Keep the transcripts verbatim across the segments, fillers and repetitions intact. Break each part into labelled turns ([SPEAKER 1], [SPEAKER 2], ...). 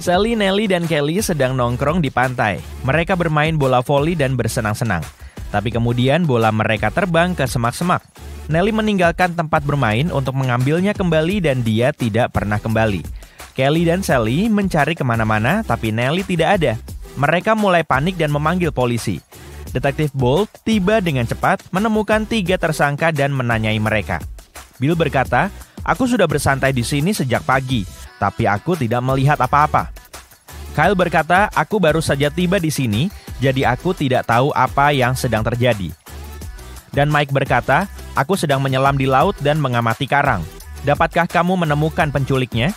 [SPEAKER 1] Sally, Nelly, dan Kelly sedang nongkrong di pantai. Mereka bermain bola voli dan bersenang-senang. Tapi kemudian bola mereka terbang ke semak-semak. Nelly meninggalkan tempat bermain untuk mengambilnya kembali dan dia tidak pernah kembali. Kelly dan Sally mencari kemana-mana tapi Nelly tidak ada. Mereka mulai panik dan memanggil polisi. Detektif Bolt tiba dengan cepat, menemukan tiga tersangka dan menanyai mereka. Bill berkata, "Aku sudah bersantai di sini sejak pagi, tapi aku tidak melihat apa-apa." Kyle berkata, "Aku baru saja tiba di sini, jadi aku tidak tahu apa yang sedang terjadi." Dan Mike berkata, "Aku sedang menyelam di laut dan mengamati karang. Dapatkah kamu menemukan penculiknya?"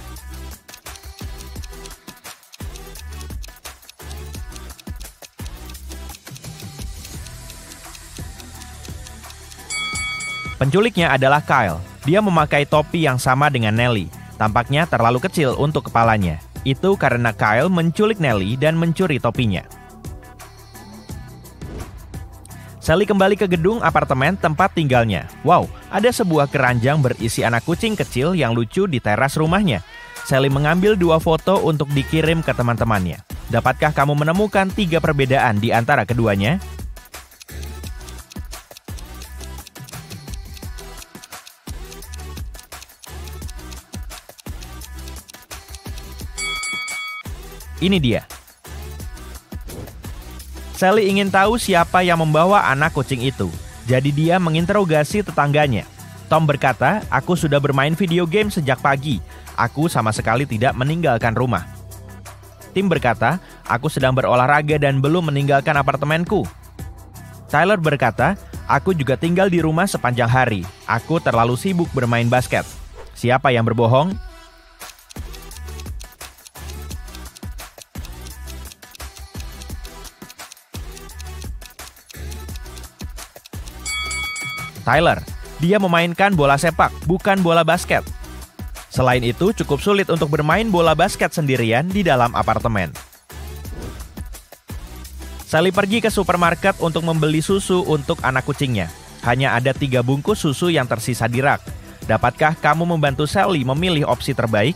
[SPEAKER 1] Penculiknya adalah Kyle. Dia memakai topi yang sama dengan Nelly. Tampaknya terlalu kecil untuk kepalanya. Itu karena Kyle menculik Nelly dan mencuri topinya. Sally kembali ke gedung apartemen tempat tinggalnya. Wow, ada sebuah keranjang berisi anak kucing kecil yang lucu di teras rumahnya. Sally mengambil dua foto untuk dikirim ke teman-temannya. Dapatkah kamu menemukan tiga perbedaan di antara keduanya? Ini dia. Sally ingin tahu siapa yang membawa anak kucing itu. Jadi dia menginterogasi tetangganya. Tom berkata, "Aku sudah bermain video game sejak pagi. Aku sama sekali tidak meninggalkan rumah." Tim berkata, "Aku sedang berolahraga dan belum meninggalkan apartemenku." Tyler berkata, "Aku juga tinggal di rumah sepanjang hari. Aku terlalu sibuk bermain basket." Siapa yang berbohong? Tyler, dia memainkan bola sepak, bukan bola basket. Selain itu, cukup sulit untuk bermain bola basket sendirian di dalam apartemen. Sally pergi ke supermarket untuk membeli susu untuk anak kucingnya. Hanya ada tiga bungkus susu yang tersisa di rak. Dapatkah kamu membantu Sally memilih opsi terbaik?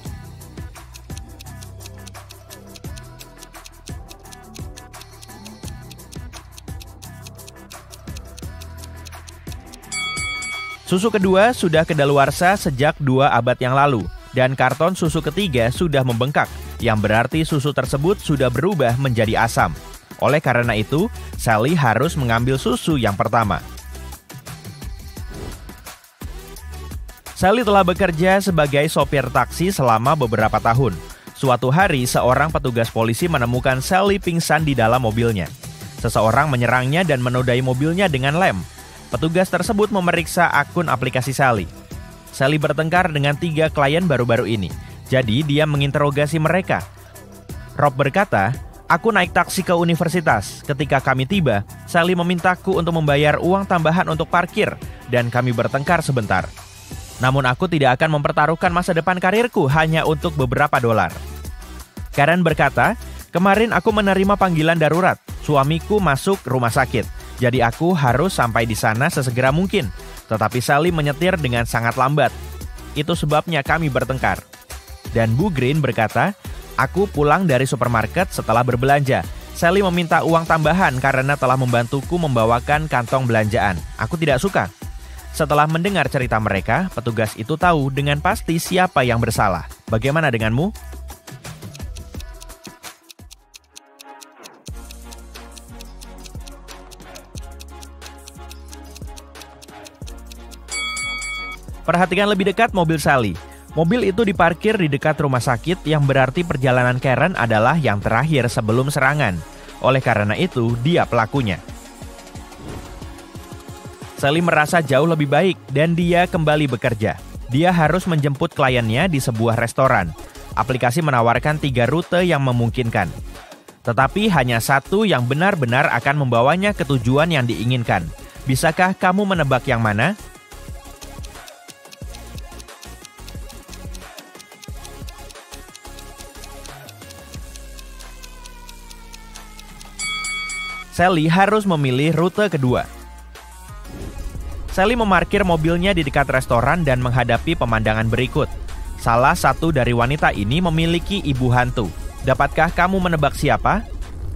[SPEAKER 1] Susu kedua sudah kedaluarsa sejak dua abad yang lalu, dan karton susu ketiga sudah membengkak, yang berarti susu tersebut sudah berubah menjadi asam. Oleh karena itu, Sally harus mengambil susu yang pertama. Sally telah bekerja sebagai sopir taksi selama beberapa tahun. Suatu hari, seorang petugas polisi menemukan Sally pingsan di dalam mobilnya. Seseorang menyerangnya dan menodai mobilnya dengan lem. Petugas tersebut memeriksa akun aplikasi Sally. Sally bertengkar dengan tiga klien baru-baru ini, jadi dia menginterogasi mereka. Rob berkata, "Aku naik taksi ke universitas. Ketika kami tiba, Sally memintaku untuk membayar uang tambahan untuk parkir, dan kami bertengkar sebentar. Namun aku tidak akan mempertaruhkan masa depan karirku hanya untuk beberapa dolar." Karen berkata, "Kemarin aku menerima panggilan darurat. Suamiku masuk rumah sakit. Jadi aku harus sampai di sana sesegera mungkin. Tetapi Sally menyetir dengan sangat lambat. Itu sebabnya kami bertengkar." Dan Bu Green berkata, "Aku pulang dari supermarket setelah berbelanja. Sally meminta uang tambahan karena telah membantuku membawakan kantong belanjaan. Aku tidak suka." Setelah mendengar cerita mereka, petugas itu tahu dengan pasti siapa yang bersalah. Bagaimana denganmu? Perhatikan lebih dekat mobil Sally. Mobil itu diparkir di dekat rumah sakit yang berarti perjalanan Karen adalah yang terakhir sebelum serangan. Oleh karena itu, dia pelakunya. Sally merasa jauh lebih baik dan dia kembali bekerja. Dia harus menjemput kliennya di sebuah restoran. Aplikasi menawarkan tiga rute yang memungkinkan. Tetapi hanya satu yang benar-benar akan membawanya ke tujuan yang diinginkan. Bisakah kamu menebak yang mana? Sally harus memilih rute kedua. Sally memarkir mobilnya di dekat restoran dan menghadapi pemandangan berikut. Salah satu dari wanita ini memiliki ibu hantu. Dapatkah kamu menebak siapa?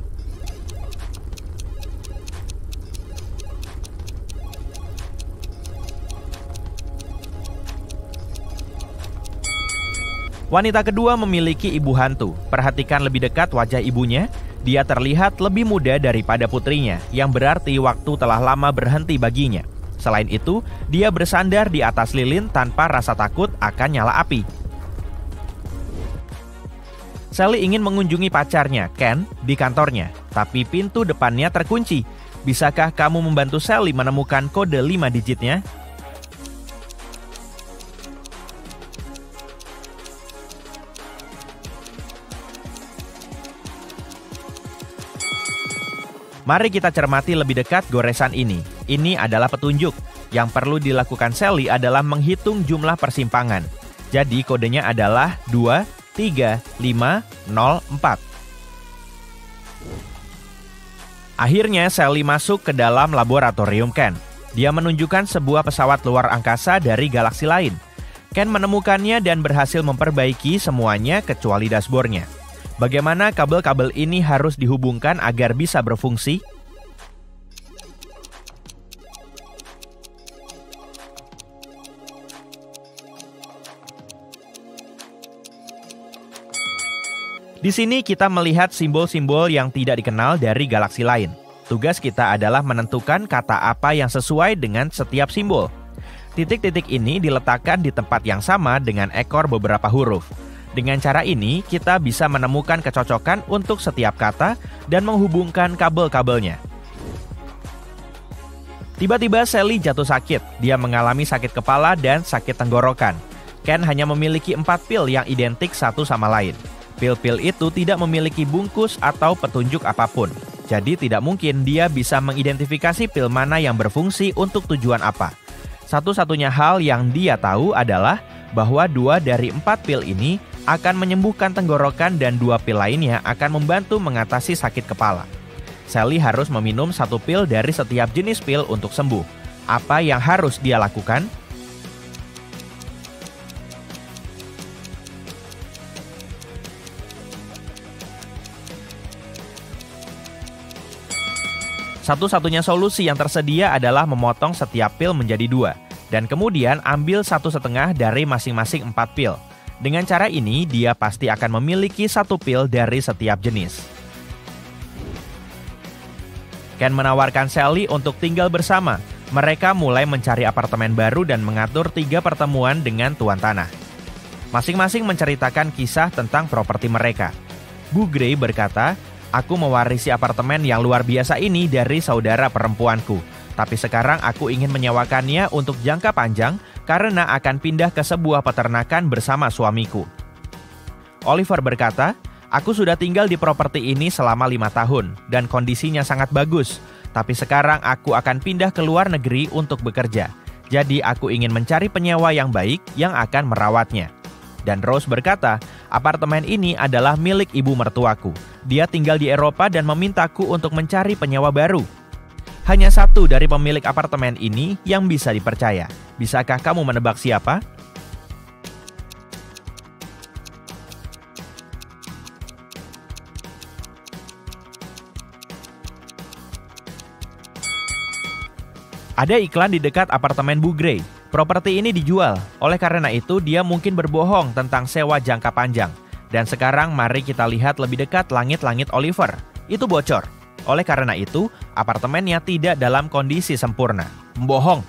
[SPEAKER 1] Wanita kedua memiliki ibu hantu. Perhatikan lebih dekat wajah ibunya. Dia terlihat lebih muda daripada putrinya, yang berarti waktu telah lama berhenti baginya. Selain itu, dia bersandar di atas lilin tanpa rasa takut akan nyala api. Sally ingin mengunjungi pacarnya, Ken, di kantornya, tapi pintu depannya terkunci. Bisakah kamu membantu Sally menemukan kode lima digitnya? Mari kita cermati lebih dekat goresan ini. Ini adalah petunjuk. Yang perlu dilakukan Sally adalah menghitung jumlah persimpangan. Jadi kodenya adalah dua tiga lima nol empat. Akhirnya Sally masuk ke dalam laboratorium Ken. Dia menunjukkan sebuah pesawat luar angkasa dari galaksi lain. Ken menemukannya dan berhasil memperbaiki semuanya kecuali dashboardnya. Bagaimana kabel-kabel ini harus dihubungkan agar bisa berfungsi? Di sini kita melihat simbol-simbol yang tidak dikenal dari galaksi lain. Tugas kita adalah menentukan kata apa yang sesuai dengan setiap simbol. Titik-titik ini diletakkan di tempat yang sama dengan ekor beberapa huruf. Dengan cara ini, kita bisa menemukan kecocokan untuk setiap kata dan menghubungkan kabel-kabelnya. Tiba-tiba Sally jatuh sakit. Dia mengalami sakit kepala dan sakit tenggorokan. Ken hanya memiliki empat pil yang identik satu sama lain. Pil-pil itu tidak memiliki bungkus atau petunjuk apapun. Jadi tidak mungkin dia bisa mengidentifikasi pil mana yang berfungsi untuk tujuan apa. Satu-satunya hal yang dia tahu adalah bahwa dua dari empat pil ini akan menyembuhkan tenggorokan dan dua pil lainnya akan membantu mengatasi sakit kepala. Sally harus meminum satu pil dari setiap jenis pil untuk sembuh. Apa yang harus dia lakukan? Satu-satunya solusi yang tersedia adalah memotong setiap pil menjadi dua, dan kemudian ambil satu setengah dari masing-masing empat pil. Dengan cara ini, dia pasti akan memiliki satu pil dari setiap jenis. Ken menawarkan Sally untuk tinggal bersama. Mereka mulai mencari apartemen baru dan mengatur tiga pertemuan dengan tuan tanah. Masing-masing menceritakan kisah tentang properti mereka. Bu Gray berkata, "Aku mewarisi apartemen yang luar biasa ini dari saudara perempuanku. Tapi sekarang aku ingin menyewakannya untuk jangka panjang karena akan pindah ke sebuah peternakan bersama suamiku." Oliver berkata, "Aku sudah tinggal di properti ini selama lima tahun dan kondisinya sangat bagus. Tapi sekarang aku akan pindah ke luar negeri untuk bekerja. Jadi aku ingin mencari penyewa yang baik yang akan merawatnya." Dan Rose berkata, "Apartemen ini adalah milik ibu mertuaku. Dia tinggal di Eropa dan memintaku untuk mencari penyewa baru. Hanya satu dari pemilik apartemen ini yang bisa dipercaya. Bisakah kamu menebak siapa?" Ada iklan di dekat apartemen Bu Gray. Properti ini dijual. Oleh karena itu, dia mungkin berbohong tentang sewa jangka panjang. Dan sekarang mari kita lihat lebih dekat langit-langit Oliver. Itu bocor. Oleh karena itu, apartemennya tidak dalam kondisi sempurna. Membohong.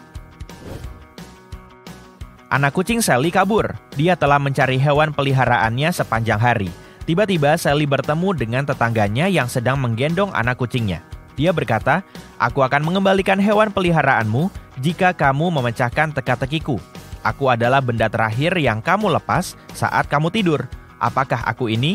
[SPEAKER 1] Anak kucing Sally kabur. Dia telah mencari hewan peliharaannya sepanjang hari. Tiba-tiba Sally bertemu dengan tetangganya yang sedang menggendong anak kucingnya. Dia berkata, "Aku akan mengembalikan hewan peliharaanmu jika kamu memecahkan teka-tekiku. Aku adalah benda terakhir yang kamu lepas saat kamu tidur. Apakah aku ini?"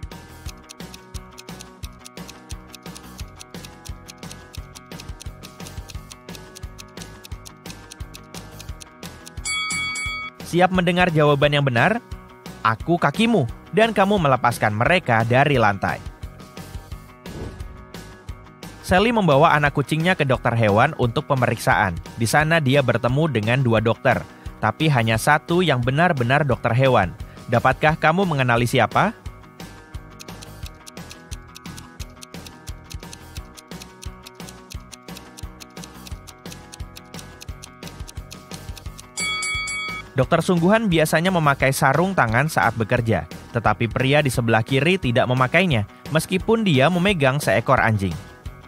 [SPEAKER 1] Siap mendengar jawaban yang benar? Aku kakimu, dan kamu melepaskan mereka dari lantai. Sally membawa anak kucingnya ke dokter hewan untuk pemeriksaan. Di sana dia bertemu dengan dua dokter, tapi hanya satu yang benar-benar dokter hewan. Dapatkah kamu mengenali siapa? Dokter sungguhan biasanya memakai sarung tangan saat bekerja, tetapi pria di sebelah kiri tidak memakainya, meskipun dia memegang seekor anjing.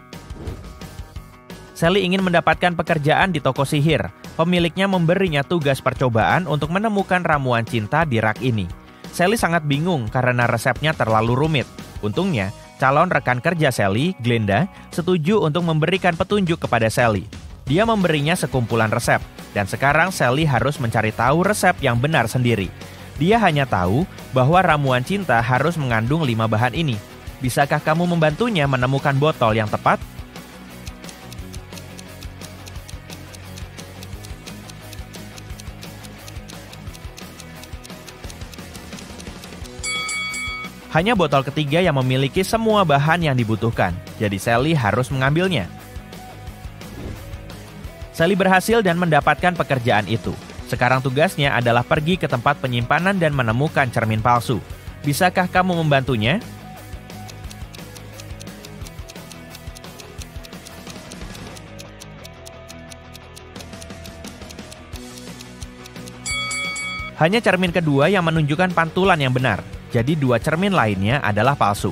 [SPEAKER 1] Sally ingin mendapatkan pekerjaan di toko sihir. Pemiliknya memberinya tugas percobaan untuk menemukan ramuan cinta di rak ini. Sally sangat bingung karena resepnya terlalu rumit. Untungnya, calon rekan kerja Sally, Glenda, setuju untuk memberikan petunjuk kepada Sally. Dia memberinya sekumpulan resep, dan sekarang Sally harus mencari tahu resep yang benar sendiri. Dia hanya tahu bahwa ramuan cinta harus mengandung lima bahan ini. Bisakah kamu membantunya menemukan botol yang tepat? Hanya botol ketiga yang memiliki semua bahan yang dibutuhkan, jadi Sally harus mengambilnya. Sally berhasil dan mendapatkan pekerjaan itu. Sekarang tugasnya adalah pergi ke tempat penyimpanan dan menemukan cermin palsu. Bisakah kamu membantunya? Hanya cermin kedua yang menunjukkan pantulan yang benar, jadi dua cermin lainnya adalah palsu.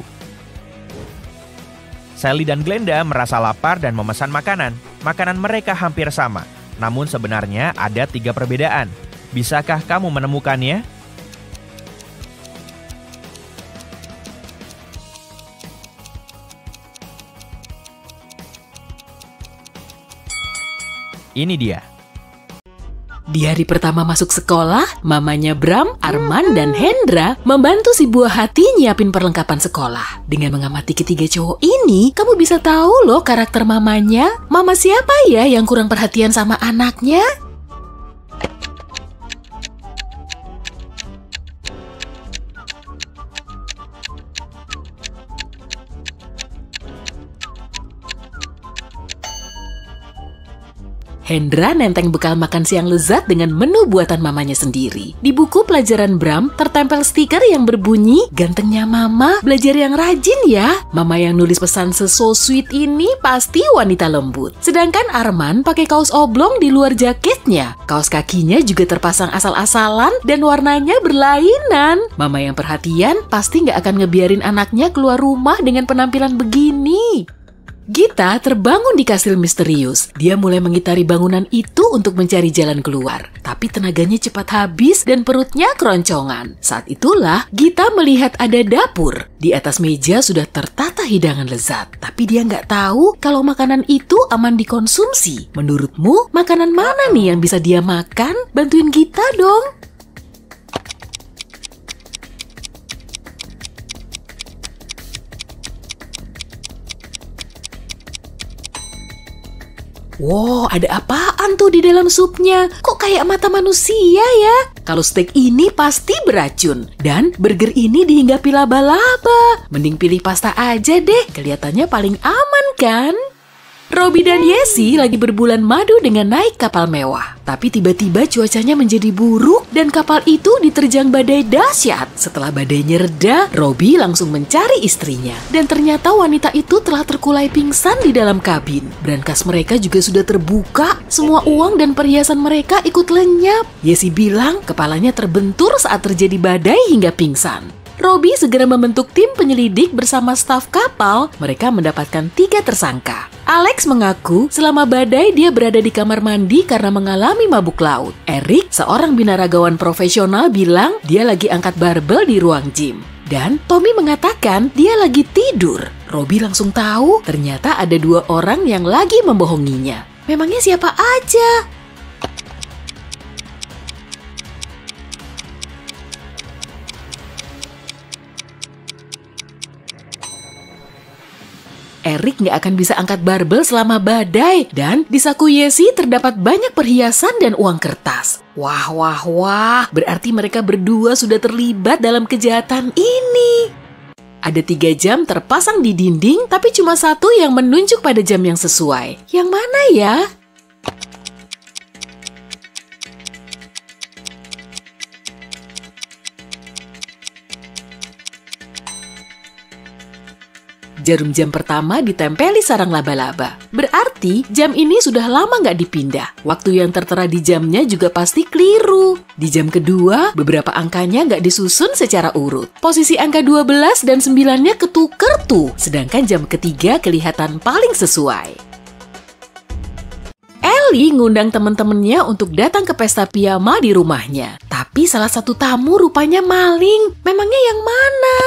[SPEAKER 1] Sally dan Glenda merasa lapar dan memesan makanan. Makanan mereka hampir sama, namun sebenarnya ada tiga perbedaan. Bisakah kamu menemukannya? Ini dia.
[SPEAKER 2] Di hari pertama masuk sekolah, mamanya Bram, Arman, dan Hendra membantu si buah hati nyiapin perlengkapan sekolah. Dengan mengamati ketiga cowok ini, kamu bisa tahu loh karakter mamanya. Mama siapa ya yang kurang perhatian sama anaknya? Hendra nenteng bekal makan siang lezat dengan menu buatan mamanya sendiri. Di buku pelajaran Bram, tertempel stiker yang berbunyi, "Gantengnya mama, belajar yang rajin ya." Mama yang nulis pesan se-so sweet ini pasti wanita lembut. Sedangkan Arman pakai kaos oblong di luar jaketnya. Kaos kakinya juga terpasang asal-asalan dan warnanya berlainan. Mama yang perhatian pasti nggak akan ngebiarin anaknya keluar rumah dengan penampilan begini. Gita terbangun di kastil misterius. Dia mulai mengitari bangunan itu untuk mencari jalan keluar. Tapi tenaganya cepat habis dan perutnya keroncongan. Saat itulah Gita melihat ada dapur. Di atas meja sudah tertata hidangan lezat. Tapi dia nggak tahu kalau makanan itu aman dikonsumsi. Menurutmu, makanan mana nih yang bisa dia makan? Bantuin Gita dong. Wow, ada apaan tuh di dalam supnya? Kok kayak mata manusia ya? Kalau steak ini pasti beracun. Dan burger ini dihinggapi laba-laba. Mending pilih pasta aja deh, kelihatannya paling aman kan? Robby dan Yesi lagi berbulan madu dengan naik kapal mewah. Tapi tiba-tiba cuacanya menjadi buruk dan kapal itu diterjang badai dahsyat. Setelah badainya reda, Robby langsung mencari istrinya. Dan ternyata wanita itu telah terkulai pingsan di dalam kabin. Brankas mereka juga sudah terbuka. Semua uang dan perhiasan mereka ikut lenyap. Yesi bilang kepalanya terbentur saat terjadi badai hingga pingsan. Robby segera membentuk tim penyelidik bersama staf kapal. Mereka mendapatkan tiga tersangka. Alex mengaku selama badai dia berada di kamar mandi karena mengalami mabuk laut. Eric, seorang binaragawan profesional, bilang dia lagi angkat barbel di ruang gym. Dan Tommy mengatakan dia lagi tidur. Robby langsung tahu ternyata ada dua orang yang lagi membohonginya. Memangnya siapa aja? Eric nggak akan bisa angkat barbel selama badai. Dan di saku Yesi terdapat banyak perhiasan dan uang kertas. Wah, wah, wah. Berarti mereka berdua sudah terlibat dalam kejahatan ini. Ada tiga jam terpasang di dinding, tapi cuma satu yang menunjuk pada jam yang sesuai. Yang mana ya? Jarum jam pertama ditempeli sarang laba-laba. Berarti jam ini sudah lama nggak dipindah. Waktu yang tertera di jamnya juga pasti keliru. Di jam kedua, beberapa angkanya nggak disusun secara urut. Posisi angka dua belas dan sembilan-nya ketuker tuh. Sedangkan jam ketiga kelihatan paling sesuai. Ellie ngundang temen-temennya untuk datang ke pesta piyama di rumahnya. Tapi salah satu tamu rupanya maling. Memangnya yang mana?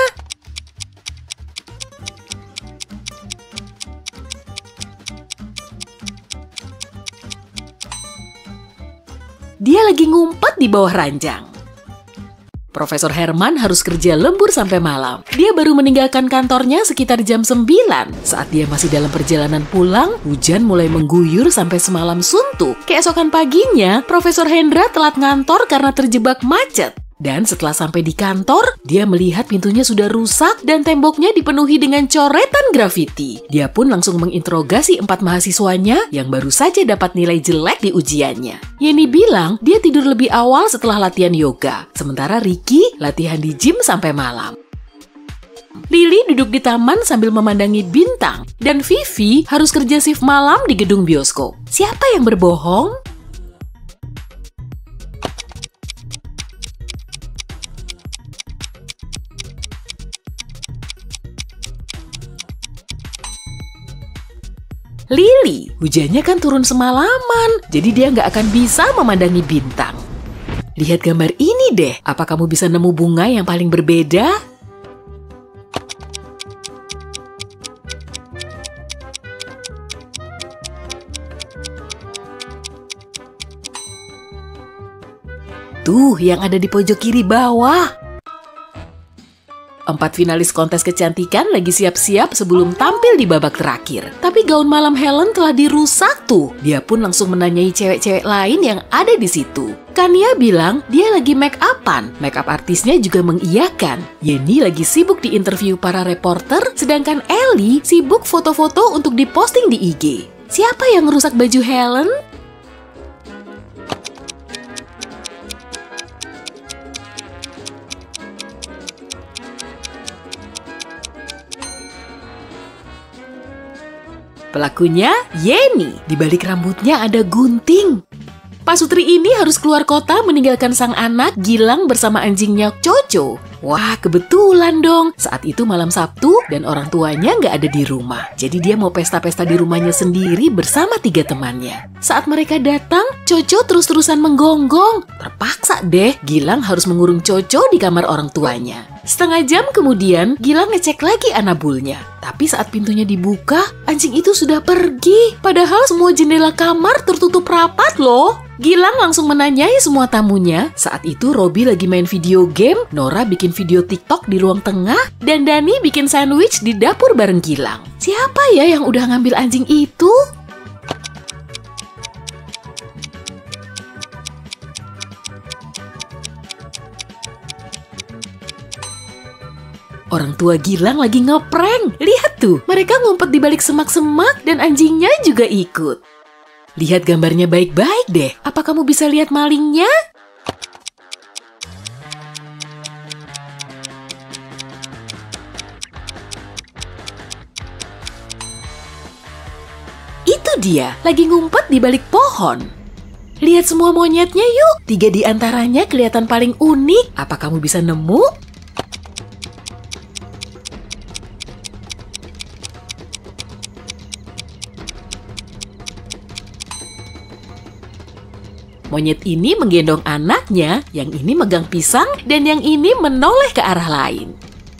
[SPEAKER 2] Dia lagi ngumpet di bawah ranjang. Profesor Herman harus kerja lembur sampai malam. Dia baru meninggalkan kantornya sekitar jam sembilan. Saat dia masih dalam perjalanan pulang, hujan mulai mengguyur sampai semalam suntuk. Keesokan paginya, Profesor Hendra telat ngantor karena terjebak macet. Dan setelah sampai di kantor, dia melihat pintunya sudah rusak dan temboknya dipenuhi dengan coretan grafiti. Dia pun langsung menginterogasi empat mahasiswanya yang baru saja dapat nilai jelek di ujiannya. Yeni bilang dia tidur lebih awal setelah latihan yoga, sementara Ricky latihan di gym sampai malam. Lily duduk di taman sambil memandangi bintang, dan Vivi harus kerja shift malam di gedung bioskop. Siapa yang berbohong? Lily, hujannya kan turun semalaman, jadi dia nggak akan bisa memandangi bintang. Lihat gambar ini deh, apa kamu bisa nemu bunga yang paling berbeda? Tuh, yang ada di pojok kiri bawah. Empat finalis kontes kecantikan lagi siap-siap sebelum tampil di babak terakhir. Tapi gaun malam Helen telah dirusak tuh. Dia pun langsung menanyai cewek-cewek lain yang ada di situ. Kania bilang dia lagi make upan. Make up artisnya juga mengiyakan. Yeni lagi sibuk di interview para reporter, sedangkan Ellie sibuk foto-foto untuk diposting di I G. Siapa yang merusak baju Helen? Pelakunya Yeni. Di balik rambutnya ada gunting. Pasutri ini harus keluar kota meninggalkan sang anak Gilang bersama anjingnya Coco. Wah, kebetulan dong. Saat itu malam Sabtu dan orang tuanya nggak ada di rumah. Jadi dia mau pesta-pesta di rumahnya sendiri bersama tiga temannya. Saat mereka datang, Coco terus-terusan menggonggong. Terpaksa deh, Gilang harus mengurung Coco di kamar orang tuanya. Setengah jam kemudian, Gilang ngecek lagi anabulnya. Tapi saat pintunya dibuka, anjing itu sudah pergi. Padahal semua jendela kamar tertutup rapat loh. Gilang langsung menanyai semua tamunya. Saat itu Robby lagi main video game, Nora bikin video TikTok di ruang tengah, dan Dani bikin sandwich di dapur bareng Gilang. Siapa ya yang udah ngambil anjing itu? Orang tua Gilang lagi ngeprank. Lihat tuh, mereka ngumpet di balik semak-semak dan anjingnya juga ikut. Lihat gambarnya baik-baik deh. Apa kamu bisa lihat malingnya? Itu dia, lagi ngumpet di balik pohon. Lihat semua monyetnya yuk. Tiga di antaranya kelihatan paling unik. Apa kamu bisa nemu? Monyet ini menggendong anaknya, yang ini megang pisang, dan yang ini menoleh ke arah lain.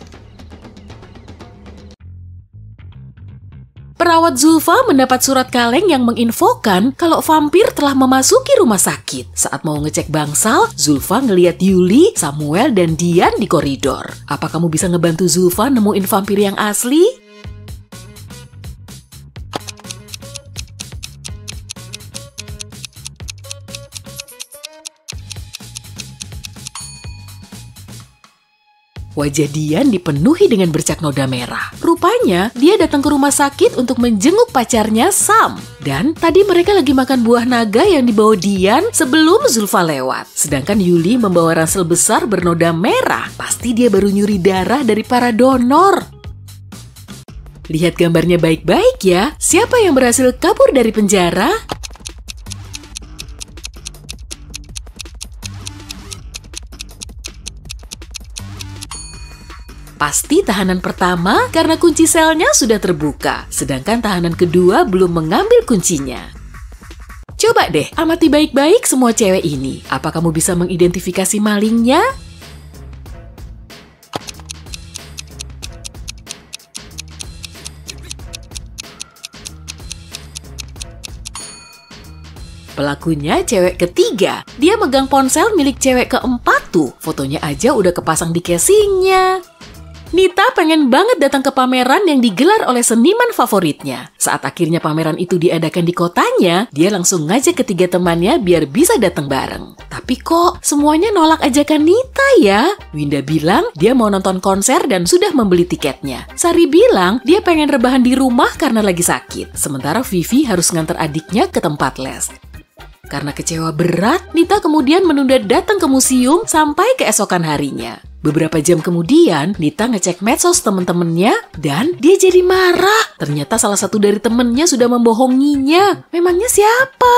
[SPEAKER 2] Perawat Zulfa mendapat surat kaleng yang menginfokan kalau vampir telah memasuki rumah sakit. Saat mau ngecek bangsal, Zulfa ngeliat Yuli, Samuel, dan Dian di koridor. Apa kamu bisa ngebantu Zulfa nemuin vampir yang asli? Wajah Dian dipenuhi dengan bercak noda merah. Rupanya, dia datang ke rumah sakit untuk menjenguk pacarnya Sam. Dan tadi mereka lagi makan buah naga yang dibawa Dian sebelum Zulfa lewat. Sedangkan Yuli membawa ransel besar bernoda merah. Pasti dia baru nyuri darah dari para donor. Lihat gambarnya baik-baik ya. Siapa yang berhasil kabur dari penjara? Pasti tahanan pertama karena kunci selnya sudah terbuka, sedangkan tahanan kedua belum mengambil kuncinya. Coba deh amati baik-baik semua cewek ini. Apa kamu bisa mengidentifikasi malingnya? Pelakunya cewek ketiga. Dia megang ponsel milik cewek keempat tuh. Fotonya aja udah kepasang di casingnya. Nita pengen banget datang ke pameran yang digelar oleh seniman favoritnya. Saat akhirnya pameran itu diadakan di kotanya, dia langsung ngajak ketiga temannya biar bisa datang bareng. Tapi kok semuanya nolak ajakan Nita ya? Winda bilang dia mau nonton konser dan sudah membeli tiketnya. Sari bilang dia pengen rebahan di rumah karena lagi sakit. Sementara Vivi harus nganter adiknya ke tempat les. Karena kecewa berat, Nita kemudian menunda datang ke museum sampai keesokan harinya. Beberapa jam kemudian, Nita ngecek medsos temen-temennya dan dia jadi marah. Ternyata salah satu dari temennya sudah membohonginya. Memangnya siapa?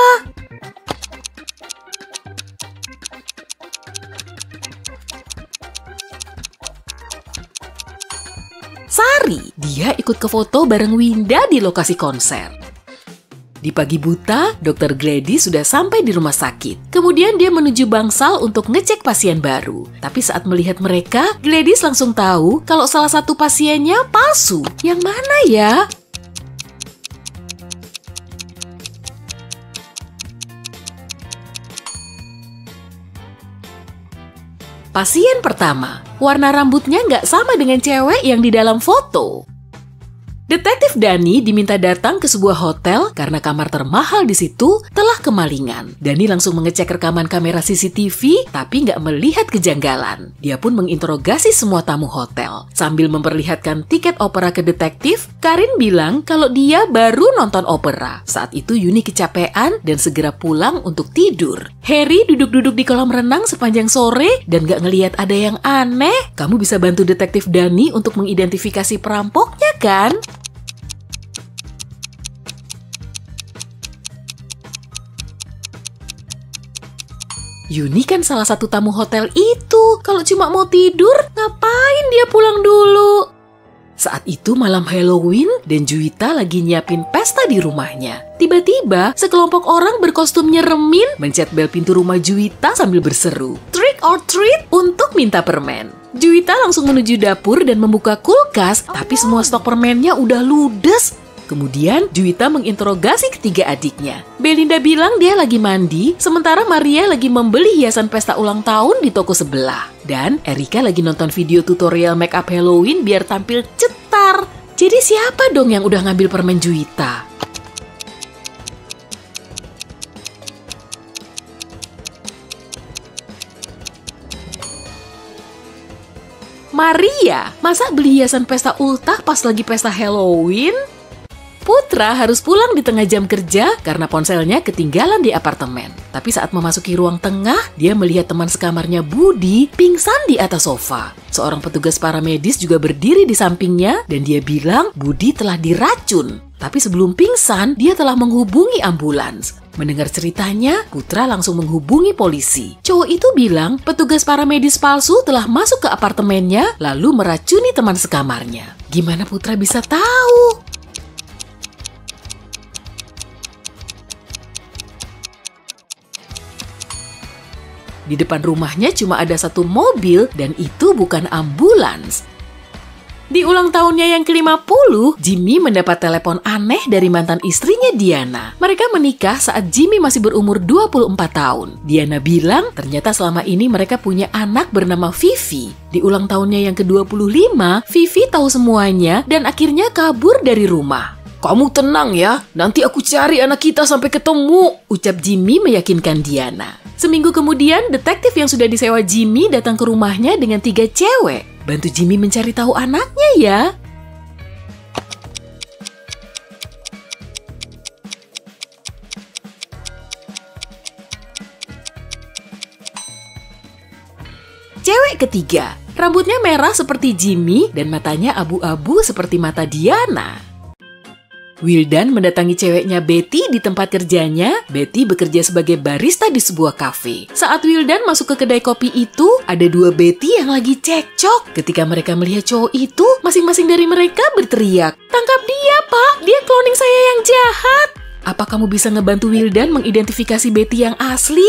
[SPEAKER 2] Sari, dia ikut ke foto bareng Winda di lokasi konser. Di pagi buta, dokter Gladys sudah sampai di rumah sakit. Kemudian dia menuju bangsal untuk ngecek pasien baru. Tapi saat melihat mereka, Gladys langsung tahu kalau salah satu pasiennya palsu. Yang mana ya? Pasien pertama, warna rambutnya nggak sama dengan cewek yang di dalam foto. Detektif Dani diminta datang ke sebuah hotel karena kamar termahal di situ telah kemalingan. Dani langsung mengecek rekaman kamera C C T V tapi nggak melihat kejanggalan. Dia pun menginterogasi semua tamu hotel. Sambil memperlihatkan tiket opera ke detektif, Karin bilang kalau dia baru nonton opera. Saat itu Yuni kecapean dan segera pulang untuk tidur. Harry duduk-duduk di kolam renang sepanjang sore dan nggak ngelihat ada yang aneh. Kamu bisa bantu detektif Dani untuk mengidentifikasi perampoknya kan? Yuni kan salah satu tamu hotel itu. Kalau cuma mau tidur, ngapain dia pulang dulu? Saat itu malam Halloween dan Juwita lagi nyiapin pesta di rumahnya. Tiba-tiba, sekelompok orang berkostum nyeremin mencet bel pintu rumah Juwita sambil berseru, "Trick or treat" untuk minta permen. Juwita langsung menuju dapur dan membuka kulkas, tapi semua stok permennya udah ludes. Kemudian Juwita menginterogasi ketiga adiknya. Belinda bilang dia lagi mandi, sementara Maria lagi membeli hiasan pesta ulang tahun di toko sebelah. Dan Erika lagi nonton video tutorial make up Halloween biar tampil cetar. Jadi siapa dong yang udah ngambil permen Juwita? Maria, masa beli hiasan pesta ultah pas lagi pesta Halloween? Putra harus pulang di tengah jam kerja karena ponselnya ketinggalan di apartemen. Tapi saat memasuki ruang tengah, dia melihat teman sekamarnya Budi pingsan di atas sofa. Seorang petugas paramedis juga berdiri di sampingnya dan dia bilang Budi telah diracun. Tapi sebelum pingsan, dia telah menghubungi ambulans. Mendengar ceritanya, Putra langsung menghubungi polisi. Cowok itu bilang petugas paramedis palsu telah masuk ke apartemennya lalu meracuni teman sekamarnya. Gimana Putra bisa tahu? Di depan rumahnya cuma ada satu mobil dan itu bukan ambulans. Di ulang tahunnya yang ke lima puluh, Jimmy mendapat telepon aneh dari mantan istrinya Diana. Mereka menikah saat Jimmy masih berumur dua puluh empat tahun. Diana bilang ternyata selama ini mereka punya anak bernama Vivi. Di ulang tahunnya yang ke dua puluh lima, Vivi tahu semuanya dan akhirnya kabur dari rumah. "Kamu tenang ya, nanti aku cari anak kita sampai ketemu," ucap Jimmy meyakinkan Diana. Seminggu kemudian, detektif yang sudah disewa Jimmy datang ke rumahnya dengan tiga cewek. Bantu Jimmy mencari tahu anaknya ya. Cewek ketiga, Rambutnya merah seperti Jimmy dan matanya abu-abu seperti mata Diana. Wildan mendatangi ceweknya Betty di tempat kerjanya. Betty bekerja sebagai barista di sebuah kafe. Saat Wildan masuk ke kedai kopi itu, ada dua Betty yang lagi cekcok. Ketika mereka melihat cowok itu, masing-masing dari mereka berteriak, "Tangkap dia, Pak! Dia cloning saya yang jahat!" Apa kamu bisa ngebantu Wildan mengidentifikasi Betty yang asli?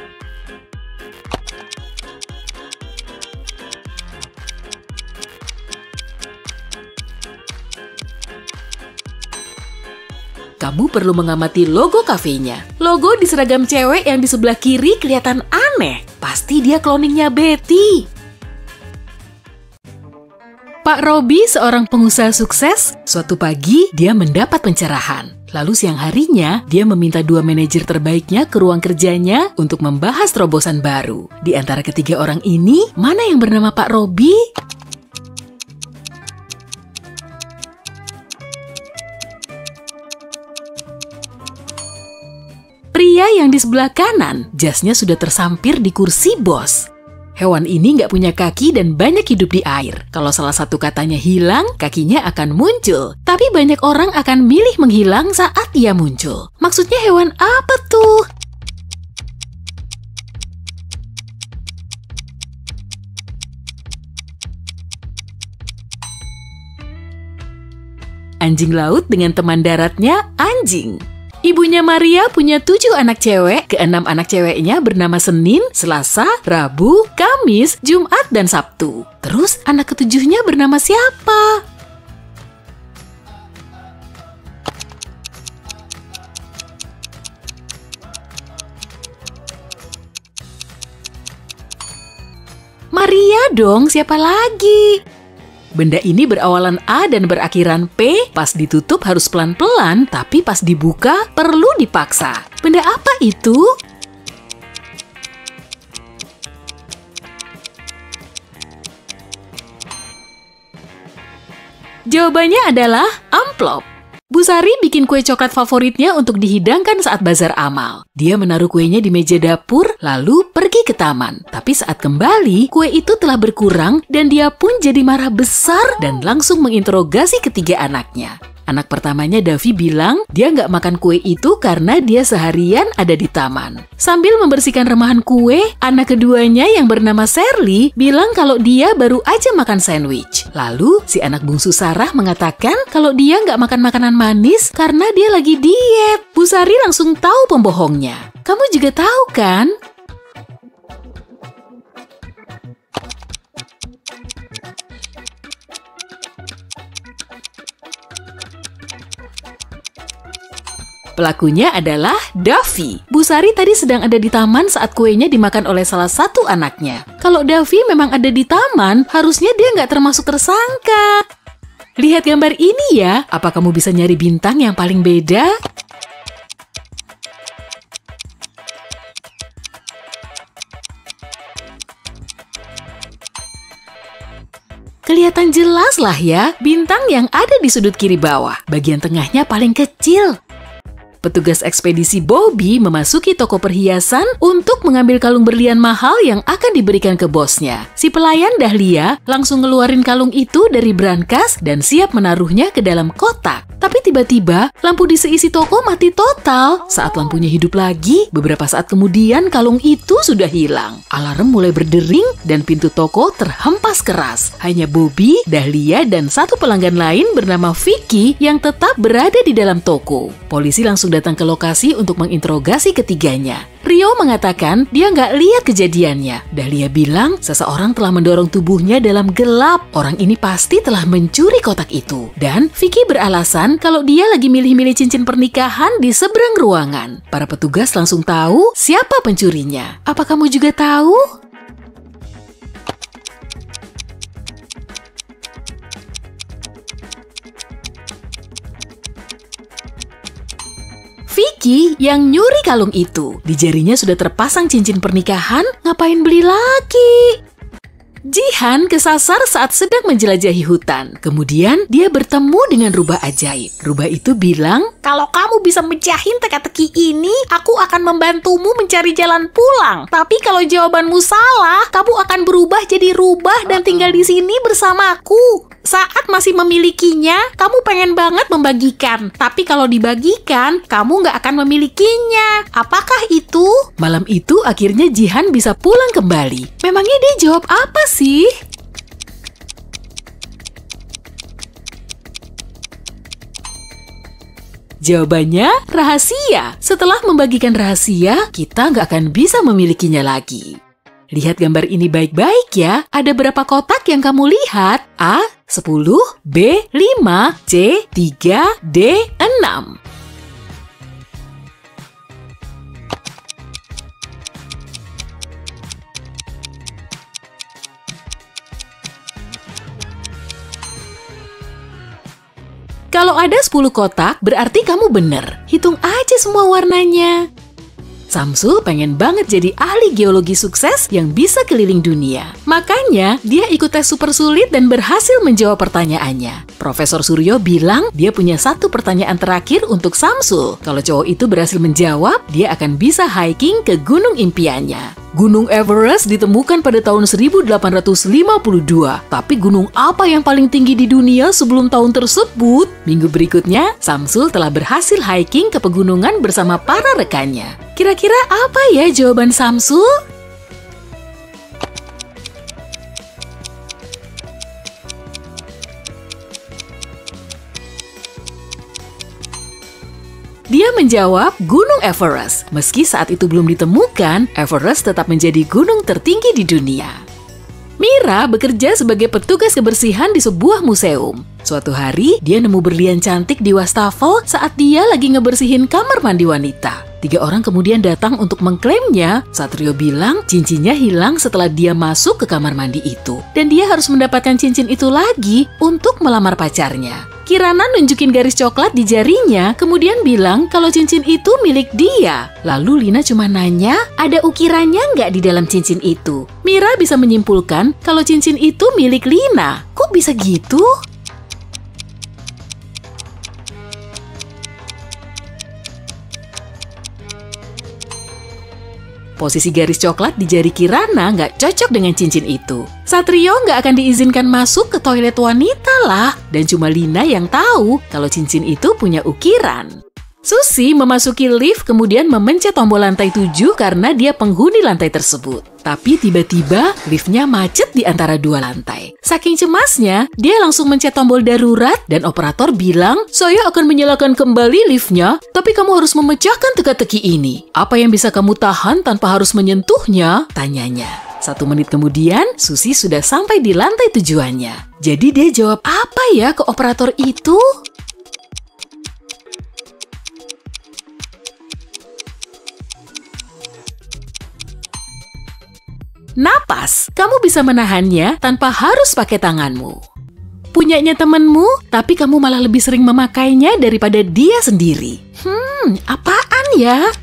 [SPEAKER 2] Kamu perlu mengamati logo kafenya. Logo di seragam cewek yang di sebelah kiri kelihatan aneh. Pasti dia cloningnya Betty. Pak Robi, seorang pengusaha sukses, suatu pagi dia mendapat pencerahan. Lalu siang harinya, dia meminta dua manajer terbaiknya ke ruang kerjanya untuk membahas terobosan baru. Di antara ketiga orang ini, mana yang bernama Pak Robi? Pria yang di sebelah kanan, jasnya sudah tersampir di kursi bos. Hewan ini nggak punya kaki dan banyak hidup di air. Kalau salah satu katanya hilang, kakinya akan muncul. Tapi banyak orang akan milih menghilang saat ia muncul. Maksudnya hewan apa tuh? Anjing laut dengan teman daratnya, anjing. Ibunya Maria punya tujuh anak cewek, keenam anak ceweknya bernama Senin, Selasa, Rabu, Kamis, Jumat, dan Sabtu. Terus anak ketujuhnya bernama siapa? Maria dong, siapa lagi? Benda ini berawalan A dan berakhiran P, pas ditutup harus pelan-pelan, tapi pas dibuka perlu dipaksa. Benda apa itu? Jawabannya adalah amplop. Bu Sari bikin kue coklat favoritnya untuk dihidangkan saat bazar amal. Dia menaruh kuenya di meja dapur, lalu pergi ke taman. Tapi saat kembali, kue itu telah berkurang dan dia pun jadi marah besar dan langsung menginterogasi ketiga anaknya. Anak pertamanya Davi bilang dia nggak makan kue itu karena dia seharian ada di taman. Sambil membersihkan remahan kue, anak keduanya yang bernama Shirley bilang kalau dia baru aja makan sandwich. Lalu si anak bungsu Sarah mengatakan kalau dia nggak makan makanan manis karena dia lagi diet. Bu Sari langsung tahu pembohongnya. Kamu juga tahu kan? Pelakunya adalah Davi. Bu Sari tadi sedang ada di taman saat kuenya dimakan oleh salah satu anaknya. Kalau Davi memang ada di taman, harusnya dia nggak termasuk tersangka. Lihat gambar ini ya, apa kamu bisa nyari bintang yang paling beda? Kelihatan jelas lah ya, bintang yang ada di sudut kiri bawah. Bagian tengahnya paling kecil. Petugas ekspedisi Bobby memasuki toko perhiasan untuk mengambil kalung berlian mahal yang akan diberikan ke bosnya. Si pelayan Dahlia langsung ngeluarin kalung itu dari brankas dan siap menaruhnya ke dalam kotak. Tapi tiba-tiba lampu di seisi toko mati total. Saat lampunya hidup lagi, beberapa saat kemudian kalung itu sudah hilang. Alarm mulai berdering dan pintu toko terhempas keras. Hanya Bobby, Dahlia, dan satu pelanggan lain bernama Vicky yang tetap berada di dalam toko. Polisi langsung datang ke lokasi untuk menginterogasi ketiganya. Rio mengatakan dia nggak lihat kejadiannya. Dahlia bilang seseorang telah mendorong tubuhnya dalam gelap. Orang ini pasti telah mencuri kotak itu. Dan Vicky beralasan kalau dia lagi milih-milih cincin pernikahan di seberang ruangan. Para petugas langsung tahu siapa pencurinya. Apa kamu juga tahu? Vicky yang nyuri kalung itu. Di jarinya sudah terpasang cincin pernikahan, ngapain beli lagi? Jihan kesasar saat sedang menjelajahi hutan. Kemudian dia bertemu dengan rubah ajaib. Rubah itu bilang, "Kalau kamu bisa mecahin teka-teki ini, aku akan membantumu mencari jalan pulang. Tapi kalau jawabanmu salah, kamu akan berubah jadi rubah dan tinggal di sini bersamaku. Saat masih memilikinya, kamu pengen banget membagikan. Tapi kalau dibagikan, kamu nggak akan memilikinya. Apakah itu?" Malam itu akhirnya Jihan bisa pulang kembali. Memangnya dia jawab apa sih? Jawabannya rahasia. Setelah membagikan rahasia, kita nggak akan bisa memilikinya lagi. Lihat gambar ini baik-baik ya. Ada berapa kotak yang kamu lihat? A, sepuluh, B, lima, C, tiga, D, enam. Kalau ada sepuluh kotak, berarti kamu bener. Hitung aja semua warnanya. Samsul pengen banget jadi ahli geologi sukses yang bisa keliling dunia. Makanya, dia ikut tes super sulit dan berhasil menjawab pertanyaannya. Profesor Suryo bilang dia punya satu pertanyaan terakhir untuk Samsul. Kalau cowok itu berhasil menjawab, dia akan bisa hiking ke gunung impiannya. Gunung Everest ditemukan pada tahun seribu delapan ratus lima puluh dua. Tapi gunung apa yang paling tinggi di dunia sebelum tahun tersebut? Minggu berikutnya, Samsul telah berhasil hiking ke pegunungan bersama para rekannya. Kira-kira apa ya jawaban Samsul? Dia menjawab Gunung Everest. Meski saat itu belum ditemukan, Everest tetap menjadi gunung tertinggi di dunia. Mira bekerja sebagai petugas kebersihan di sebuah museum. Suatu hari, dia nemu berlian cantik di wastafel saat dia lagi ngebersihin kamar mandi wanita. Tiga orang kemudian datang untuk mengklaimnya. Satrio bilang cincinnya hilang setelah dia masuk ke kamar mandi itu. Dan dia harus mendapatkan cincin itu lagi untuk melamar pacarnya. Kirana nunjukin garis coklat di jarinya, kemudian bilang kalau cincin itu milik dia. Lalu Lina cuma nanya, ada ukirannya nggak di dalam cincin itu? Mira bisa menyimpulkan kalau cincin itu milik Lina. Kok bisa gitu? Posisi garis coklat di jari Kirana nggak cocok dengan cincin itu. Satrio nggak akan diizinkan masuk ke toilet wanita lah. Dan cuma Lina yang tahu kalau cincin itu punya ukiran. Susi memasuki lift kemudian memencet tombol lantai tujuh karena dia penghuni lantai tersebut. Tapi tiba-tiba liftnya macet di antara dua lantai. Saking cemasnya, dia langsung mencet tombol darurat dan operator bilang, "Saya akan menyalakan kembali liftnya, tapi kamu harus memecahkan teka-teki ini. Apa yang bisa kamu tahan tanpa harus menyentuhnya?" tanyanya. Satu menit kemudian, Susi sudah sampai di lantai tujuannya. Jadi dia jawab apa ya ke operator itu? Napas, kamu bisa menahannya tanpa harus pakai tanganmu. Punyanya temenmu, tapi kamu malah lebih sering memakainya daripada dia sendiri. Hmm, apaan ya?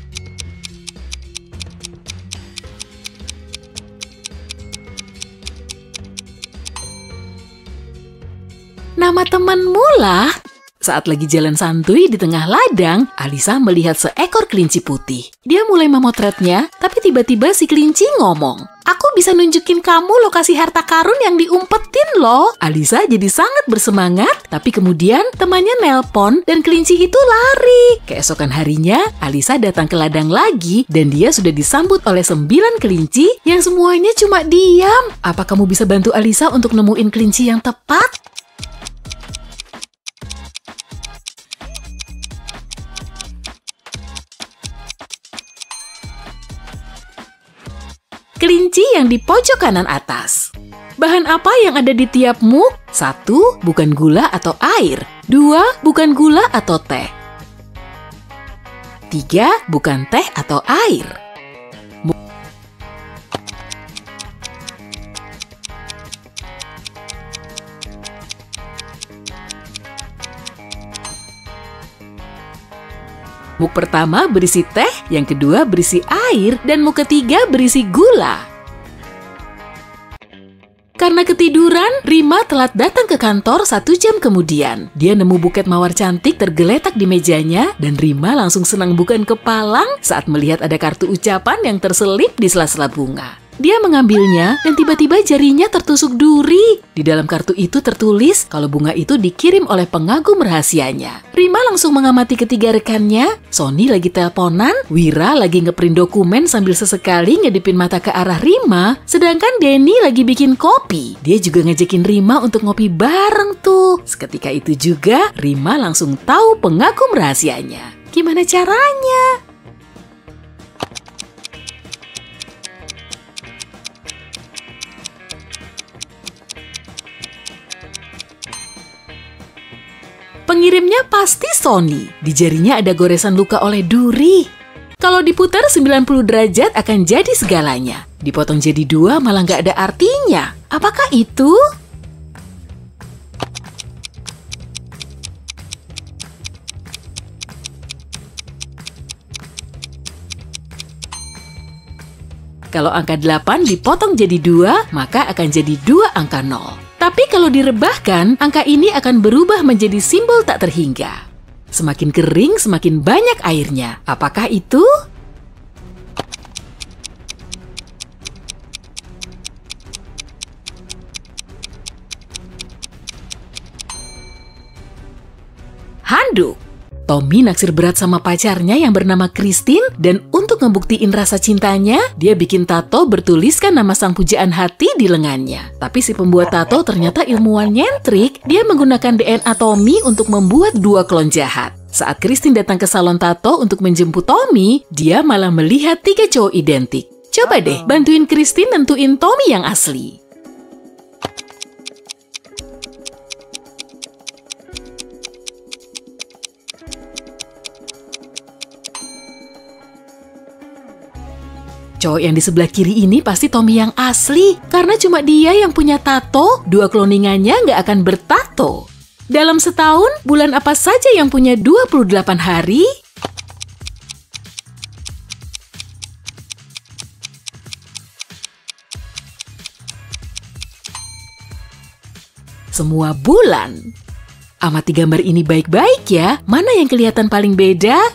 [SPEAKER 2] Nama temenmu lah. Saat lagi jalan santuy di tengah ladang, Alisa melihat seekor kelinci putih. Dia mulai memotretnya, tapi tiba-tiba si kelinci ngomong, "Aku bisa nunjukin kamu lokasi harta karun yang diumpetin loh." Alisa jadi sangat bersemangat, tapi kemudian temannya nelpon dan kelinci itu lari. Keesokan harinya, Alisa datang ke ladang lagi dan dia sudah disambut oleh sembilan kelinci yang semuanya cuma diam. Apa kamu bisa bantu Alisa untuk nemuin kelinci yang tepat? Kelinci yang di pojok kanan atas. Bahan apa yang ada di tiap mug? Satu, bukan gula atau air. Dua, bukan gula atau teh. Tiga, bukan teh atau air. Mug pertama berisi teh, yang kedua berisi air, dan mug ketiga berisi gula. Karena ketiduran, Rima telat datang ke kantor satu jam kemudian. Dia nemu buket mawar cantik tergeletak di mejanya dan Rima langsung senang bukan kepalang saat melihat ada kartu ucapan yang terselip di sela-sela bunga. Dia mengambilnya dan tiba-tiba jarinya tertusuk duri. Di dalam kartu itu tertulis kalau bunga itu dikirim oleh pengagum rahasianya. Rima langsung mengamati ketiga rekannya. Sony lagi teleponan, Wira lagi ngeprint dokumen sambil sesekali ngedipin mata ke arah Rima, sedangkan Denny lagi bikin kopi. Dia juga ngajakin Rima untuk ngopi bareng tuh. Seketika itu juga Rima langsung tahu pengagum rahasianya. Gimana caranya? Pengirimnya pasti Sony. Di jarinya ada goresan luka oleh duri. Kalau diputar sembilan puluh derajat akan jadi segalanya. Dipotong jadi dua malah nggak ada artinya. Apakah itu? Kalau angka delapan dipotong jadi dua, maka akan jadi dua angka nol. Tapi kalau direbahkan, angka ini akan berubah menjadi simbol tak terhingga. Semakin kering, semakin banyak airnya. Apakah itu? Handuk. Tommy naksir berat sama pacarnya yang bernama Christine dan untuk ngebuktiin rasa cintanya, dia bikin tato bertuliskan nama sang pujaan hati di lengannya. Tapi si pembuat tato ternyata ilmuwan nyentrik, dia menggunakan D N A Tommy untuk membuat dua klon jahat. Saat Christine datang ke salon tato untuk menjemput Tommy, dia malah melihat tiga cowok identik. Coba deh bantuin Christine nentuin Tommy yang asli. Cowok yang di sebelah kiri ini pasti Tommy yang asli. Karena cuma dia yang punya tato, dua kloningannya nggak akan bertato. Dalam setahun, bulan apa saja yang punya dua puluh delapan hari? Semua bulan. Amati gambar ini baik-baik ya. Mana yang kelihatan paling beda?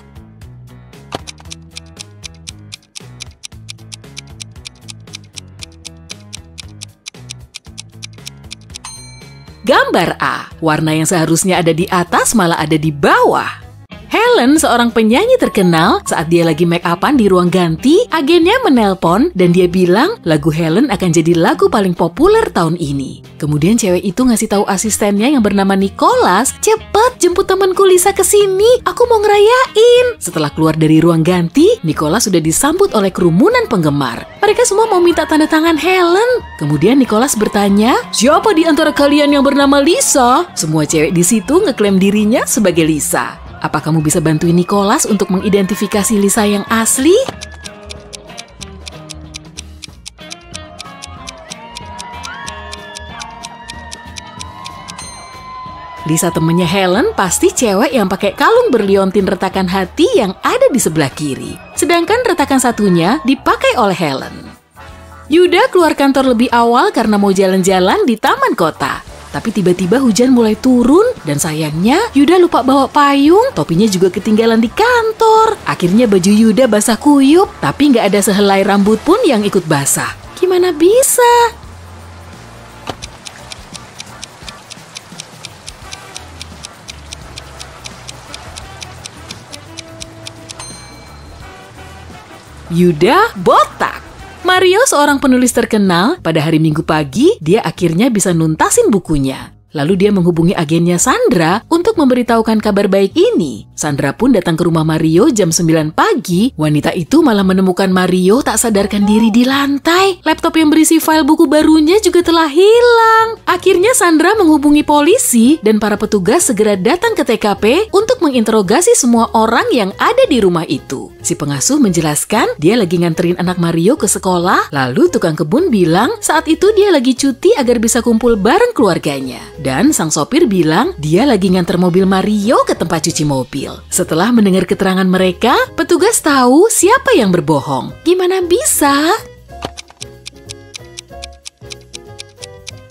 [SPEAKER 2] Gambar A, warna yang seharusnya ada di atas malah ada di bawah. Helen, seorang penyanyi terkenal, saat dia lagi make upan di ruang ganti, agennya menelpon dan dia bilang lagu Helen akan jadi lagu paling populer tahun ini. Kemudian cewek itu ngasih tahu asistennya yang bernama Nicholas, "Cepet jemput temanku Lisa ke sini, aku mau ngerayain." Setelah keluar dari ruang ganti, Nicholas sudah disambut oleh kerumunan penggemar. Mereka semua mau minta tanda tangan Helen. Kemudian Nicholas bertanya, "Siapa di antara kalian yang bernama Lisa?" Semua cewek di situ ngeklaim dirinya sebagai Lisa. Apa kamu bisa bantuin Nicholas untuk mengidentifikasi Lisa yang asli? Lisa temennya Helen pasti cewek yang pakai kalung berliontin retakan hati yang ada di sebelah kiri. Sedangkan retakan satunya dipakai oleh Helen. Yuda keluar kantor lebih awal karena mau jalan-jalan di taman kota. Tapi tiba-tiba hujan mulai turun dan sayangnya Yuda lupa bawa payung, topinya juga ketinggalan di kantor. Akhirnya baju Yuda basah kuyup, tapi nggak ada sehelai rambut pun yang ikut basah. Gimana bisa? Yuda botak. Mario, seorang penulis terkenal, pada hari Minggu pagi, dia akhirnya bisa nuntasin bukunya. Lalu dia menghubungi agennya Sandra untuk memberitahukan kabar baik ini. Sandra pun datang ke rumah Mario jam sembilan pagi. Wanita itu malah menemukan Mario tak sadarkan diri di lantai. Laptop yang berisi file buku barunya juga telah hilang. Akhirnya Sandra menghubungi polisi dan para petugas segera datang ke T K P untuk menginterogasi semua orang yang ada di rumah itu. Si pengasuh menjelaskan dia lagi nganterin anak Mario ke sekolah. Lalu tukang kebun bilang saat itu dia lagi cuti agar bisa kumpul bareng keluarganya. Dan sang sopir bilang dia lagi nganter mobil Mario ke tempat cuci mobil. Setelah mendengar keterangan mereka, petugas tahu siapa yang berbohong. Gimana bisa?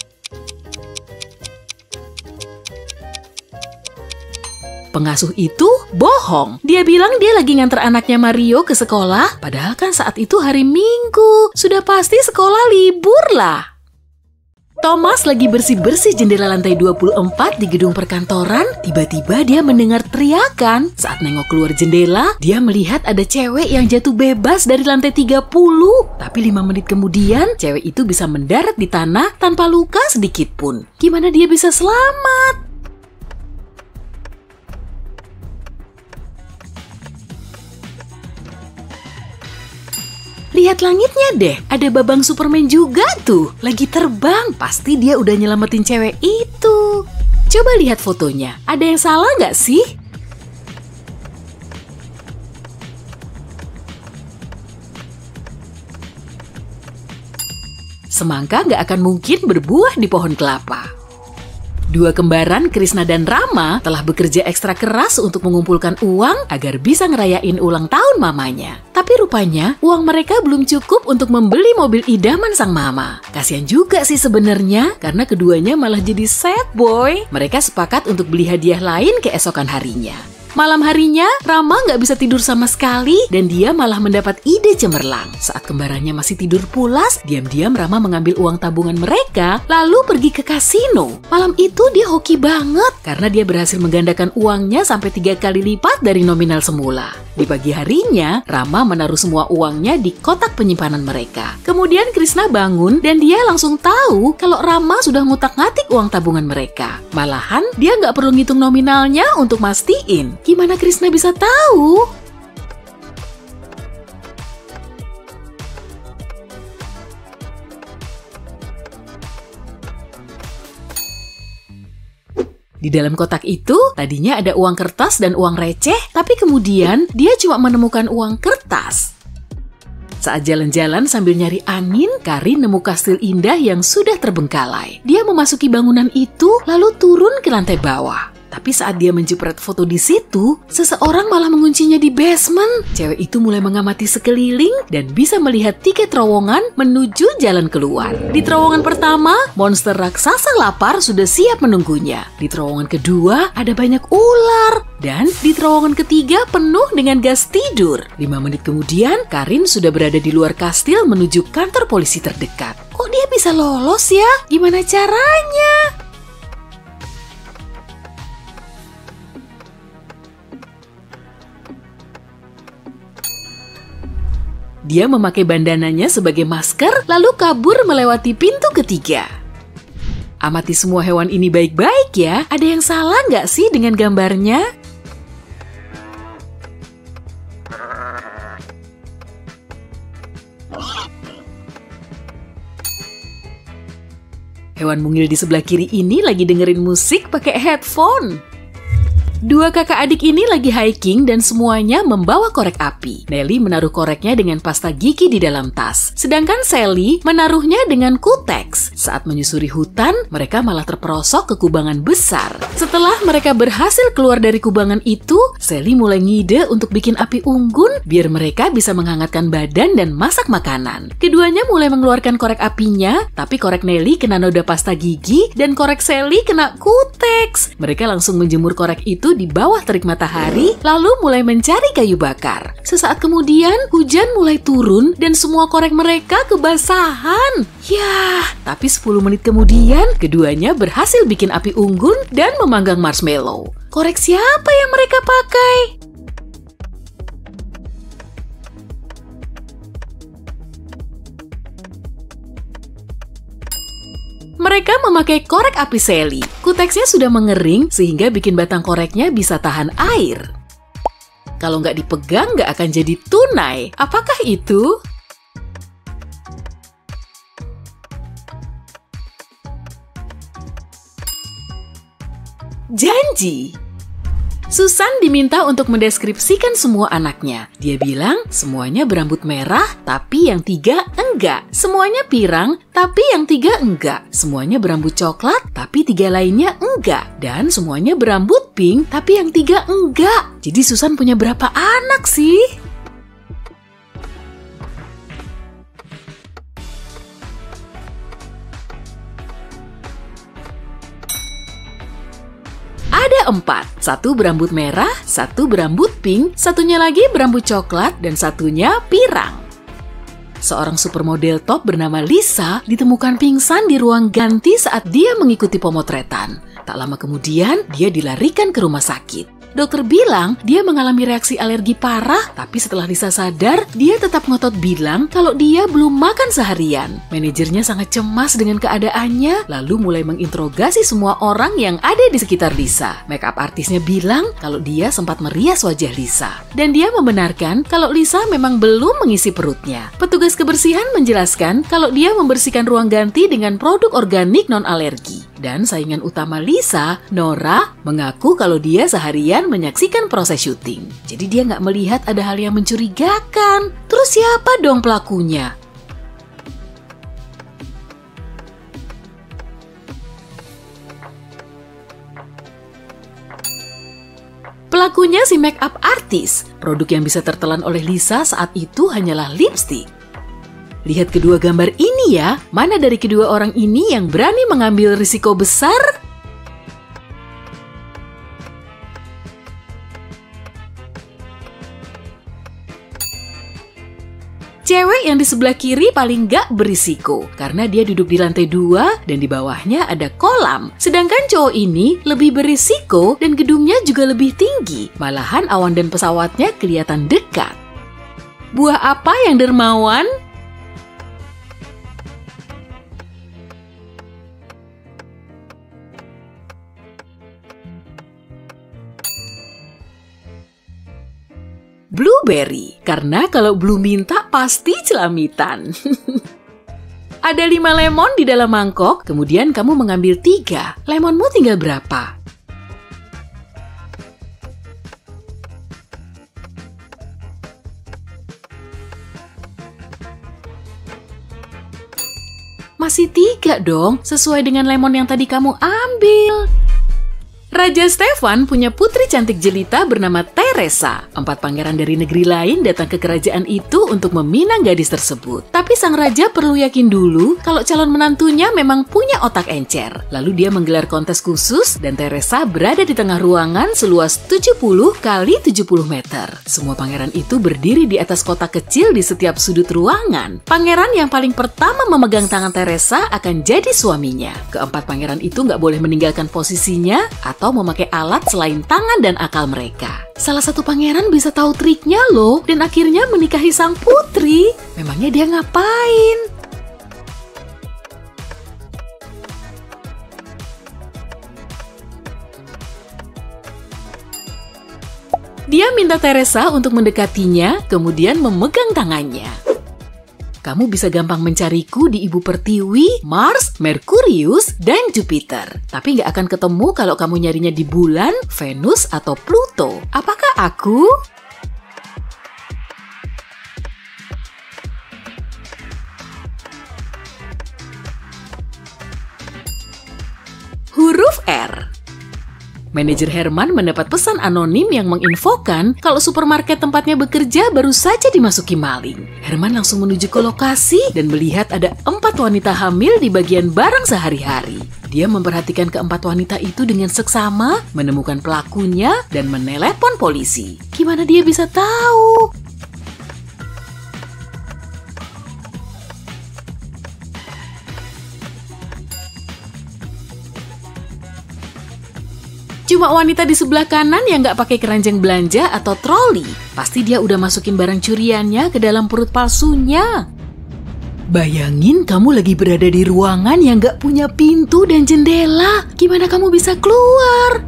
[SPEAKER 2] Pengasuh itu bohong. Dia bilang dia lagi nganter anaknya Mario ke sekolah, padahal kan saat itu hari Minggu. Sudah pasti sekolah libur lah. Thomas lagi bersih-bersih jendela lantai dua puluh empat di gedung perkantoran. Tiba-tiba dia mendengar teriakan. Saat nengok keluar jendela, dia melihat ada cewek yang jatuh bebas dari lantai tiga puluh. Tapi lima menit kemudian, cewek itu bisa mendarat di tanah tanpa luka sedikit pun. Gimana dia bisa selamat? Lihat langitnya deh, ada babang Superman juga tuh, lagi terbang. Pasti dia udah nyelamatin cewek itu. Coba lihat fotonya, ada yang salah nggak sih? Semangka nggak akan mungkin berbuah di pohon kelapa. Dua kembaran, Krishna dan Rama, telah bekerja ekstra keras untuk mengumpulkan uang agar bisa ngerayain ulang tahun mamanya. Tapi rupanya, uang mereka belum cukup untuk membeli mobil idaman sang mama. Kasian juga sih sebenarnya, karena keduanya malah jadi sad boy. Mereka sepakat untuk beli hadiah lain keesokan harinya. Malam harinya, Rama nggak bisa tidur sama sekali dan dia malah mendapat ide cemerlang. Saat kembarannya masih tidur pulas, diam-diam Rama mengambil uang tabungan mereka lalu pergi ke kasino. Malam itu dia hoki banget karena dia berhasil menggandakan uangnya sampai tiga kali lipat dari nominal semula. Di pagi harinya, Rama menaruh semua uangnya di kotak penyimpanan mereka. Kemudian Krishna bangun dan dia langsung tahu kalau Rama sudah ngutak-ngatik uang tabungan mereka. Malahan, dia nggak perlu ngitung nominalnya untuk mastiin. Gimana Krishna bisa tahu? Di dalam kotak itu, tadinya ada uang kertas dan uang receh, tapi kemudian dia cuma menemukan uang kertas. Saat jalan-jalan sambil nyari angin, Karin nemu kastil indah yang sudah terbengkalai. Dia memasuki bangunan itu, lalu turun ke lantai bawah. Tapi saat dia menjepret foto di situ, seseorang malah menguncinya di basement. Cewek itu mulai mengamati sekeliling dan bisa melihat tiga terowongan menuju jalan keluar. Di terowongan pertama, monster raksasa lapar sudah siap menunggunya. Di terowongan kedua, ada banyak ular. Dan di terowongan ketiga penuh dengan gas tidur. Lima menit kemudian, Karin sudah berada di luar kastil menuju kantor polisi terdekat. Kok dia bisa lolos ya? Gimana caranya? Dia memakai bandananya sebagai masker, lalu kabur melewati pintu ketiga. Amati semua hewan ini baik-baik ya. Ada yang salah nggak sih dengan gambarnya? Hewan mungil di sebelah kiri ini lagi dengerin musik pakai headphone. Dua kakak adik ini lagi hiking dan semuanya membawa korek api. Nelly menaruh koreknya dengan pasta gigi di dalam tas. Sedangkan Sally menaruhnya dengan kuteks. Saat menyusuri hutan, mereka malah terperosok ke kubangan besar. Setelah mereka berhasil keluar dari kubangan itu, Sally mulai ngide untuk bikin api unggun biar mereka bisa menghangatkan badan dan masak makanan. Keduanya mulai mengeluarkan korek apinya, tapi korek Nelly kena noda pasta gigi dan korek Sally kena kuteks. Mereka langsung menjemur korek itu di bawah terik matahari, lalu mulai mencari kayu bakar. Sesaat kemudian, hujan mulai turun dan semua korek mereka kebasahan. Yah, tapi sepuluh menit kemudian, keduanya berhasil bikin api unggun dan memanggang marshmallow. Korek siapa yang mereka pakai? Mereka memakai korek api Sally. Kuteksnya sudah mengering sehingga bikin batang koreknya bisa tahan air. Kalau nggak dipegang nggak akan jadi tunai. Apakah itu? Janji. Susan diminta untuk mendeskripsikan semua anaknya. Dia bilang semuanya berambut merah, tapi yang tiga enggak. Semuanya pirang, tapi yang tiga enggak. Semuanya berambut coklat, tapi tiga lainnya enggak. Dan semuanya berambut pink, tapi yang tiga enggak. Jadi Susan punya berapa anak sih? Ada Ada empat, satu berambut merah, satu berambut pink, satunya lagi berambut coklat, dan satunya pirang. Seorang supermodel top bernama Lisa ditemukan pingsan di ruang ganti saat dia mengikuti pemotretan. Tak lama kemudian, dia dilarikan ke rumah sakit. Dokter bilang dia mengalami reaksi alergi parah, tapi setelah Lisa sadar, dia tetap ngotot bilang kalau dia belum makan seharian. Manajernya sangat cemas dengan keadaannya, lalu mulai menginterogasi semua orang yang ada di sekitar Lisa. Makeup artisnya bilang kalau dia sempat merias wajah Lisa. Dan dia membenarkan kalau Lisa memang belum mengisi perutnya. Petugas kebersihan menjelaskan kalau dia membersihkan ruang ganti dengan produk organik non-alergi. Dan saingan utama Lisa, Nora, mengaku kalau dia seharian menyaksikan proses syuting. Jadi dia nggak melihat ada hal yang mencurigakan. Terus siapa dong pelakunya? Pelakunya si makeup artist. Produk yang bisa tertelan oleh Lisa saat itu hanyalah lipstick. Lihat kedua gambar ini ya, mana dari kedua orang ini yang berani mengambil risiko besar? Cewek yang di sebelah kiri paling gak berisiko, karena dia duduk di lantai dua dan di bawahnya ada kolam. Sedangkan cowok ini lebih berisiko dan gedungnya juga lebih tinggi, malahan awan dan pesawatnya kelihatan dekat. Buah apa yang dermawan? Blueberry, karena kalau blue minta pasti celamitan. Ada lima lemon di dalam mangkok, kemudian kamu mengambil tiga. Lemonmu tinggal berapa? Masih tiga dong, sesuai dengan lemon yang tadi kamu ambil. Raja Stefan punya putri cantik jelita bernama Teresa. Empat pangeran dari negeri lain datang ke kerajaan itu untuk meminang gadis tersebut. Tapi sang raja perlu yakin dulu kalau calon menantunya memang punya otak encer. Lalu dia menggelar kontes khusus dan Teresa berada di tengah ruangan seluas tujuh puluh kali tujuh puluh meter. Semua pangeran itu berdiri di atas kotak kecil di setiap sudut ruangan. Pangeran yang paling pertama memegang tangan Teresa akan jadi suaminya. Keempat pangeran itu nggak boleh meninggalkan posisinya atau atau memakai alat selain tangan dan akal mereka. Salah satu pangeran bisa tahu triknya loh, dan akhirnya menikahi sang putri. Memangnya dia ngapain? Dia minta Teresa untuk mendekatinya, kemudian memegang tangannya. Kamu bisa gampang mencariku di Ibu Pertiwi, Mars, Merkurius, dan Jupiter. Tapi nggak akan ketemu kalau kamu nyarinya di bulan, Venus, atau Pluto. Apakah aku? Huruf R. Manajer Herman mendapat pesan anonim yang menginfokan kalau supermarket tempatnya bekerja baru saja dimasuki maling. Herman langsung menuju ke lokasi dan melihat ada empat wanita hamil di bagian barang sehari-hari. Dia memperhatikan keempat wanita itu dengan seksama, menemukan pelakunya, dan menelepon polisi. Gimana dia bisa tahu? Cuma wanita di sebelah kanan yang nggak pakai keranjang belanja atau troli. Pasti dia udah masukin barang curiannya ke dalam perut palsunya. Bayangin kamu lagi berada di ruangan yang nggak punya pintu dan jendela. Gimana kamu bisa keluar?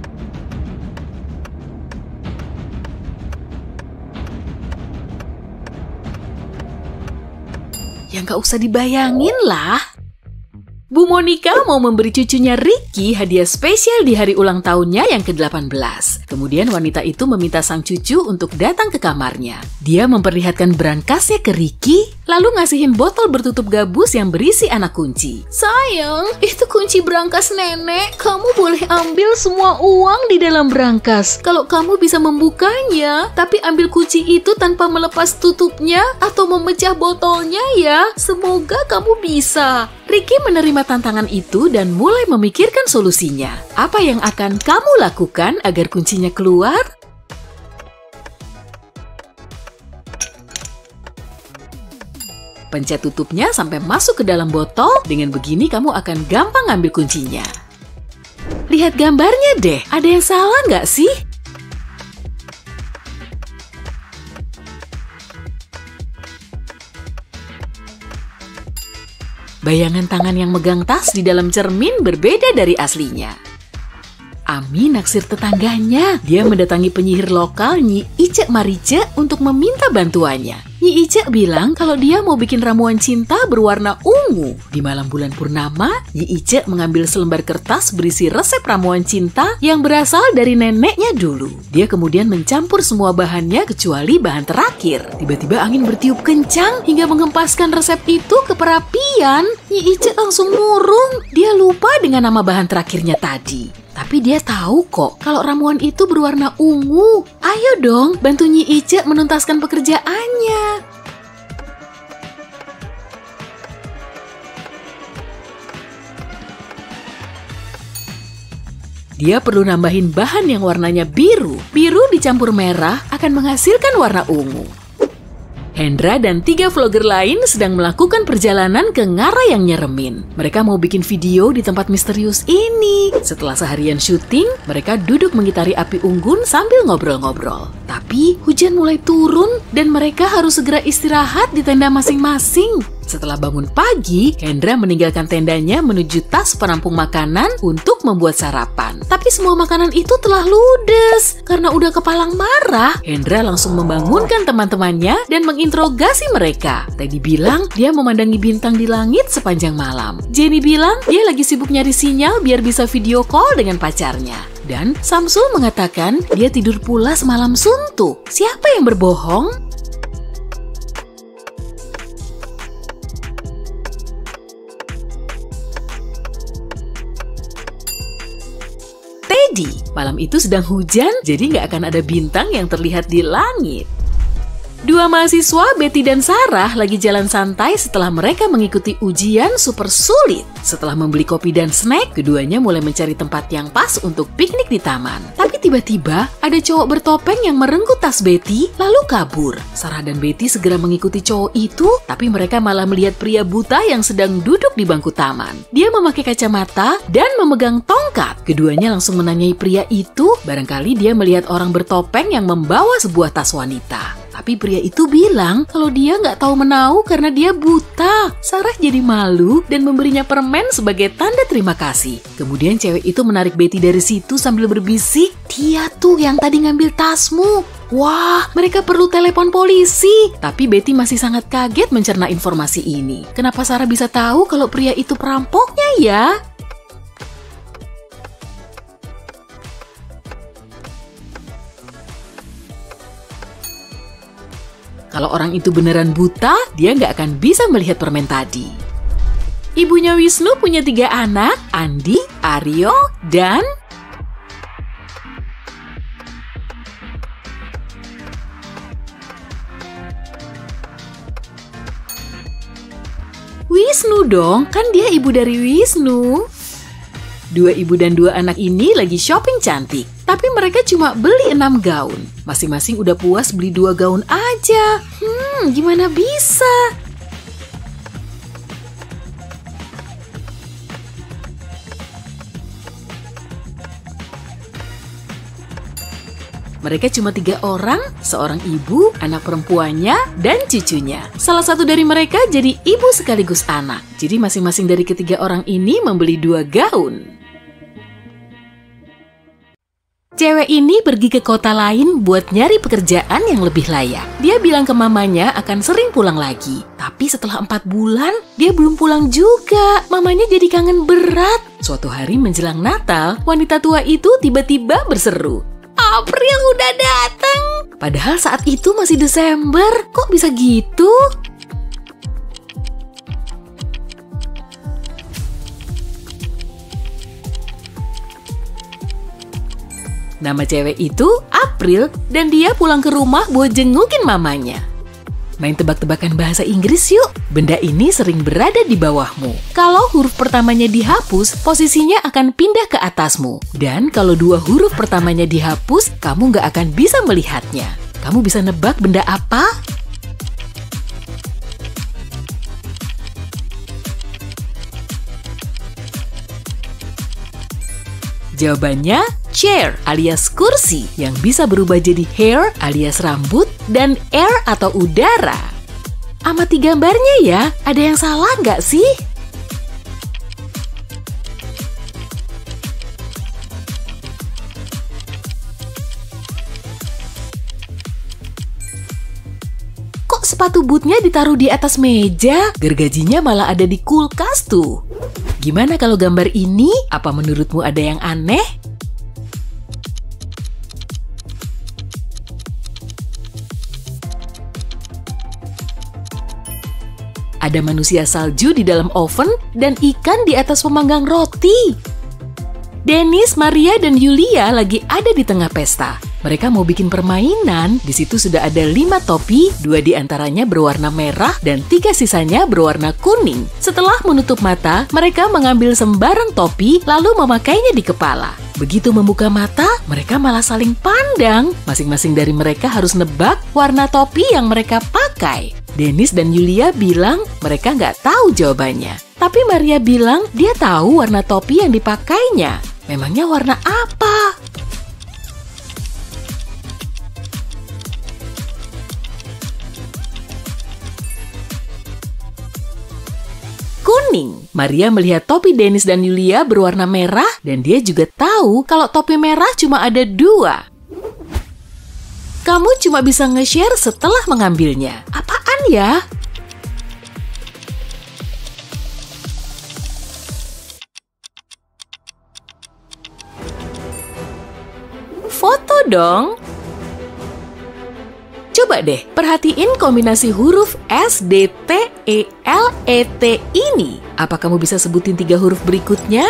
[SPEAKER 2] Ya nggak usah dibayangin lah. Bu Monica mau memberi cucunya Ricky hadiah spesial di hari ulang tahunnya yang ke delapan belas. Kemudian wanita itu meminta sang cucu untuk datang ke kamarnya. Dia memperlihatkan berangkasnya ke Ricky, lalu ngasihin botol bertutup gabus yang berisi anak kunci. Sayang, itu kunci berangkas nenek. Kamu boleh ambil semua uang di dalam berangkas. Kalau kamu bisa membukanya, tapi ambil kunci itu tanpa melepas tutupnya atau memecah botolnya ya. Semoga kamu bisa. Ricky menerima menerima tantangan itu dan mulai memikirkan solusinya. Apa yang akan kamu lakukan agar kuncinya keluar? Pencet tutupnya sampai masuk ke dalam botol. Dengan begini kamu akan gampang ngambil kuncinya. Lihat gambarnya deh, ada yang salah nggak sih? Bayangan tangan yang megang tas di dalam cermin berbeda dari aslinya. Ami naksir tetangganya. Dia mendatangi penyihir lokal Nyi Ice Marice untuk meminta bantuannya. Nyi Ice bilang kalau dia mau bikin ramuan cinta berwarna ungu. Di malam bulan purnama, Nyi Ice mengambil selembar kertas berisi resep ramuan cinta yang berasal dari neneknya dulu. Dia kemudian mencampur semua bahannya kecuali bahan terakhir. Tiba-tiba angin bertiup kencang hingga menghempaskan resep itu ke perapian. Nyi Ice langsung murung. Dia lupa dengan nama bahan terakhirnya tadi. Tapi dia tahu kok kalau ramuan itu berwarna ungu. Ayo dong, bantu Nyi Ice menuntaskan pekerjaannya. Dia perlu nambahin bahan yang warnanya biru. Biru dicampur merah akan menghasilkan warna ungu. Hendra dan tiga vlogger lain sedang melakukan perjalanan ke Ngara yang nyeremin. Mereka mau bikin video di tempat misterius ini. Setelah seharian syuting, mereka duduk mengitari api unggun sambil ngobrol-ngobrol. Tapi hujan mulai turun dan mereka harus segera istirahat di tenda masing-masing. Setelah bangun pagi, Hendra meninggalkan tendanya menuju tas penampung makanan untuk membuat sarapan. Tapi semua makanan itu telah ludes. Karena udah kepalang marah, Hendra langsung membangunkan teman-temannya dan menginterogasi mereka. Teddy bilang dia memandangi bintang di langit sepanjang malam. Jenny bilang dia lagi sibuk nyari sinyal biar bisa video call dengan pacarnya. Dan Samsul mengatakan dia tidur pula semalam suntuk. Siapa yang berbohong? Teddy, malam itu sedang hujan, jadi nggak akan ada bintang yang terlihat di langit. Dua mahasiswa, Betty dan Sarah, lagi jalan santai setelah mereka mengikuti ujian super sulit. Setelah membeli kopi dan snack, keduanya mulai mencari tempat yang pas untuk piknik di taman. Tapi tiba-tiba, ada cowok bertopeng yang merenggut tas Betty, lalu kabur. Sarah dan Betty segera mengikuti cowok itu, tapi mereka malah melihat pria buta yang sedang duduk di bangku taman. Dia memakai kacamata dan memegang tongkat. Keduanya langsung menanyai pria itu, barangkali dia melihat orang bertopeng yang membawa sebuah tas wanita. Tapi pria itu bilang kalau dia nggak tahu menau karena dia buta. Sarah jadi malu dan memberinya permen sebagai tanda terima kasih. Kemudian cewek itu menarik Betty dari situ sambil berbisik, "Dia tuh yang tadi ngambil tasmu." Wah, mereka perlu telepon polisi. Tapi Betty masih sangat kaget mencerna informasi ini. Kenapa Sarah bisa tahu kalau pria itu perampoknya ya? Kalau orang itu beneran buta, dia nggak akan bisa melihat permen tadi. Ibunya Wisnu punya tiga anak, Andi, Aryo, dan... Wisnu dong, kan dia ibu dari Wisnu. Dua ibu dan dua anak ini lagi shopping cantik. Tapi mereka cuma beli enam gaun. Masing-masing udah puas beli dua gaun aja. Hmm, gimana bisa? Mereka cuma tiga orang, seorang ibu, anak perempuannya, dan cucunya. Salah satu dari mereka jadi ibu sekaligus anak. Jadi masing-masing dari ketiga orang ini membeli dua gaun. Cewek ini pergi ke kota lain buat nyari pekerjaan yang lebih layak. Dia bilang ke mamanya akan sering pulang lagi. Tapi setelah empat bulan, dia belum pulang juga. Mamanya jadi kangen berat. Suatu hari menjelang Natal, wanita tua itu tiba-tiba berseru, "April udah datang!" Padahal saat itu masih Desember. Kok bisa gitu? Nama cewek itu April dan dia pulang ke rumah buat jengukin mamanya. Main tebak-tebakan bahasa Inggris yuk. Benda ini sering berada di bawahmu. Kalau huruf pertamanya dihapus, posisinya akan pindah ke atasmu. Dan kalau dua huruf pertamanya dihapus, kamu nggak akan bisa melihatnya. Kamu bisa nebak benda apa? Jawabannya chair alias kursi yang bisa berubah jadi hair alias rambut dan air atau udara. Amati gambarnya ya, ada yang salah nggak sih? Kok sepatu bootnya ditaruh di atas meja? Gergajinya malah ada di kulkas tuh. Gimana kalau gambar ini? Apa menurutmu ada yang aneh? Ada manusia salju di dalam oven dan ikan di atas pemanggang roti. Dennis, Maria, dan Yulia lagi ada di tengah pesta. Mereka mau bikin permainan. Di situ sudah ada lima topi, dua di antaranya berwarna merah dan tiga sisanya berwarna kuning. Setelah menutup mata, mereka mengambil sembarang topi lalu memakainya di kepala. Begitu membuka mata, mereka malah saling pandang. Masing-masing dari mereka harus nebak warna topi yang mereka pakai. Dennis dan Yulia bilang mereka nggak tahu jawabannya. Tapi Maria bilang dia tahu warna topi yang dipakainya. Memangnya warna apa? Kuning. Maria melihat topi Dennis dan Yulia berwarna merah dan dia juga tahu kalau topi merah cuma ada dua. Kamu cuma bisa nge-share setelah mengambilnya. Apaan ya? Foto dong. Coba deh, perhatiin kombinasi huruf S, D, T, E, L, E, T ini. Apa kamu bisa sebutin tiga huruf berikutnya?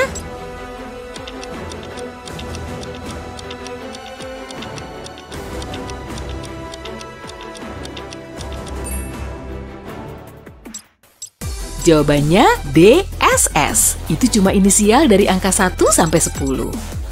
[SPEAKER 2] Jawabannya D S S. Itu cuma inisial dari angka satu sampai sepuluh.